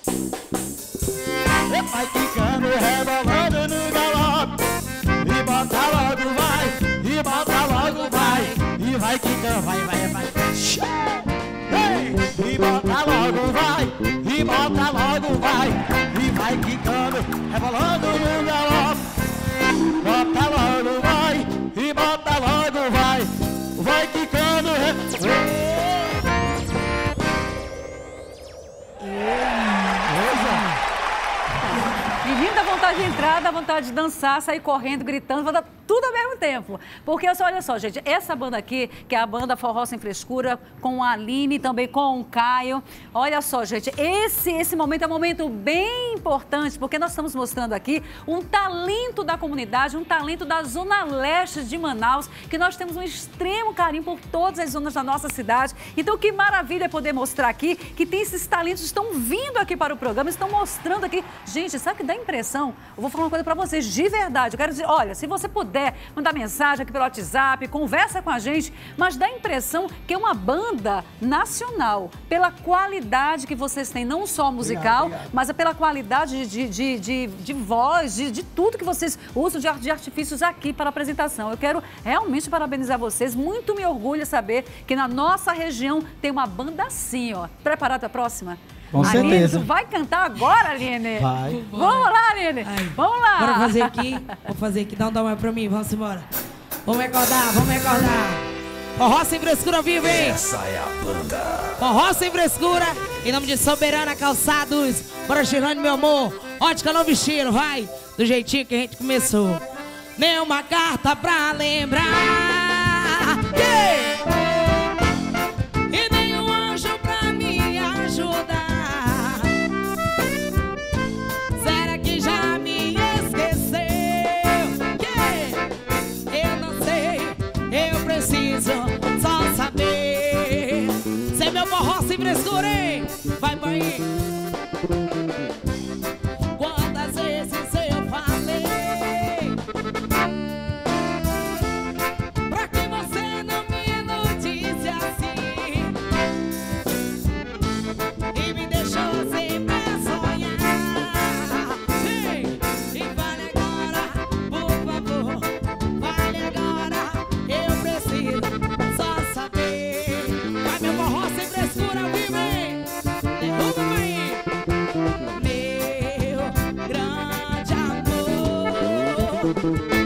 Vai quicando, rebolando no galope. E bota logo, vai. E bota logo, vai. E vai quicando, vai. E bota logo, vai. E bota logo, vai. E vai quicando, rebolando no galope. Bota logo, vai. E bota logo, vai. Vai quicando,
Menino, dá vontade de entrar, dá vontade de dançar, sair correndo, gritando, vai dar tudo ao mesmo tempo. Porque, olha só, gente, essa banda aqui, que é a banda Forró Sem Frescura, com a Aline, também com o Caio. Olha só, gente, esse momento é um momento bem importante, porque nós estamos mostrando aqui um talento da comunidade, um talento da Zona Leste de Manaus, que nós temos um extremo carinho por todas as zonas da nossa cidade. Então, que maravilha poder mostrar aqui que tem esses talentos que estão vindo aqui para o programa, estão mostrando aqui. Gente, sabe que dá impressão? Eu vou falar uma coisa para vocês, de verdade. Eu quero dizer, olha, se você puder mandar mensagem aqui pelo WhatsApp, conversa com a gente, mas dá a impressão que é uma banda nacional, pela qualidade que vocês têm, não só musical, obrigado. Mas pela qualidade de voz, de tudo que vocês usam de artifícios aqui para a apresentação. Eu quero realmente parabenizar vocês, muito me orgulha saber que na nossa região tem uma banda assim, ó. Preparado para a próxima?
Com certeza.
Tu vai cantar agora, Aline?
Vai.
Vamos lá, Aline.
Ai.
Vamos lá.
Bora fazer aqui. Vou fazer aqui. Dá uma pra mim. Vamos embora. Vamos acordar. Forró Sem Frescura vivo, hein?
Essa é a banda.
Forró Sem Frescura. Em nome de Soberana Calçados. Bora, Chirlane, meu amor. Ótica Novo Estilo, vai. Do jeitinho que a gente começou. Nem uma carta pra lembrar. Yeah! E nem um anjo pra me ajudar. Só saber se meu forró sem frescura, hein? Vai, vai. Quantas vezes eu falei pra que você não me iludize assim e me deixou sempre sonhar. Ei, e vale agora, por favor, vale agora, eu preciso só saber. Vai, meu forró sem frescura, vive, hein? Derruba aí. Meu grande amor.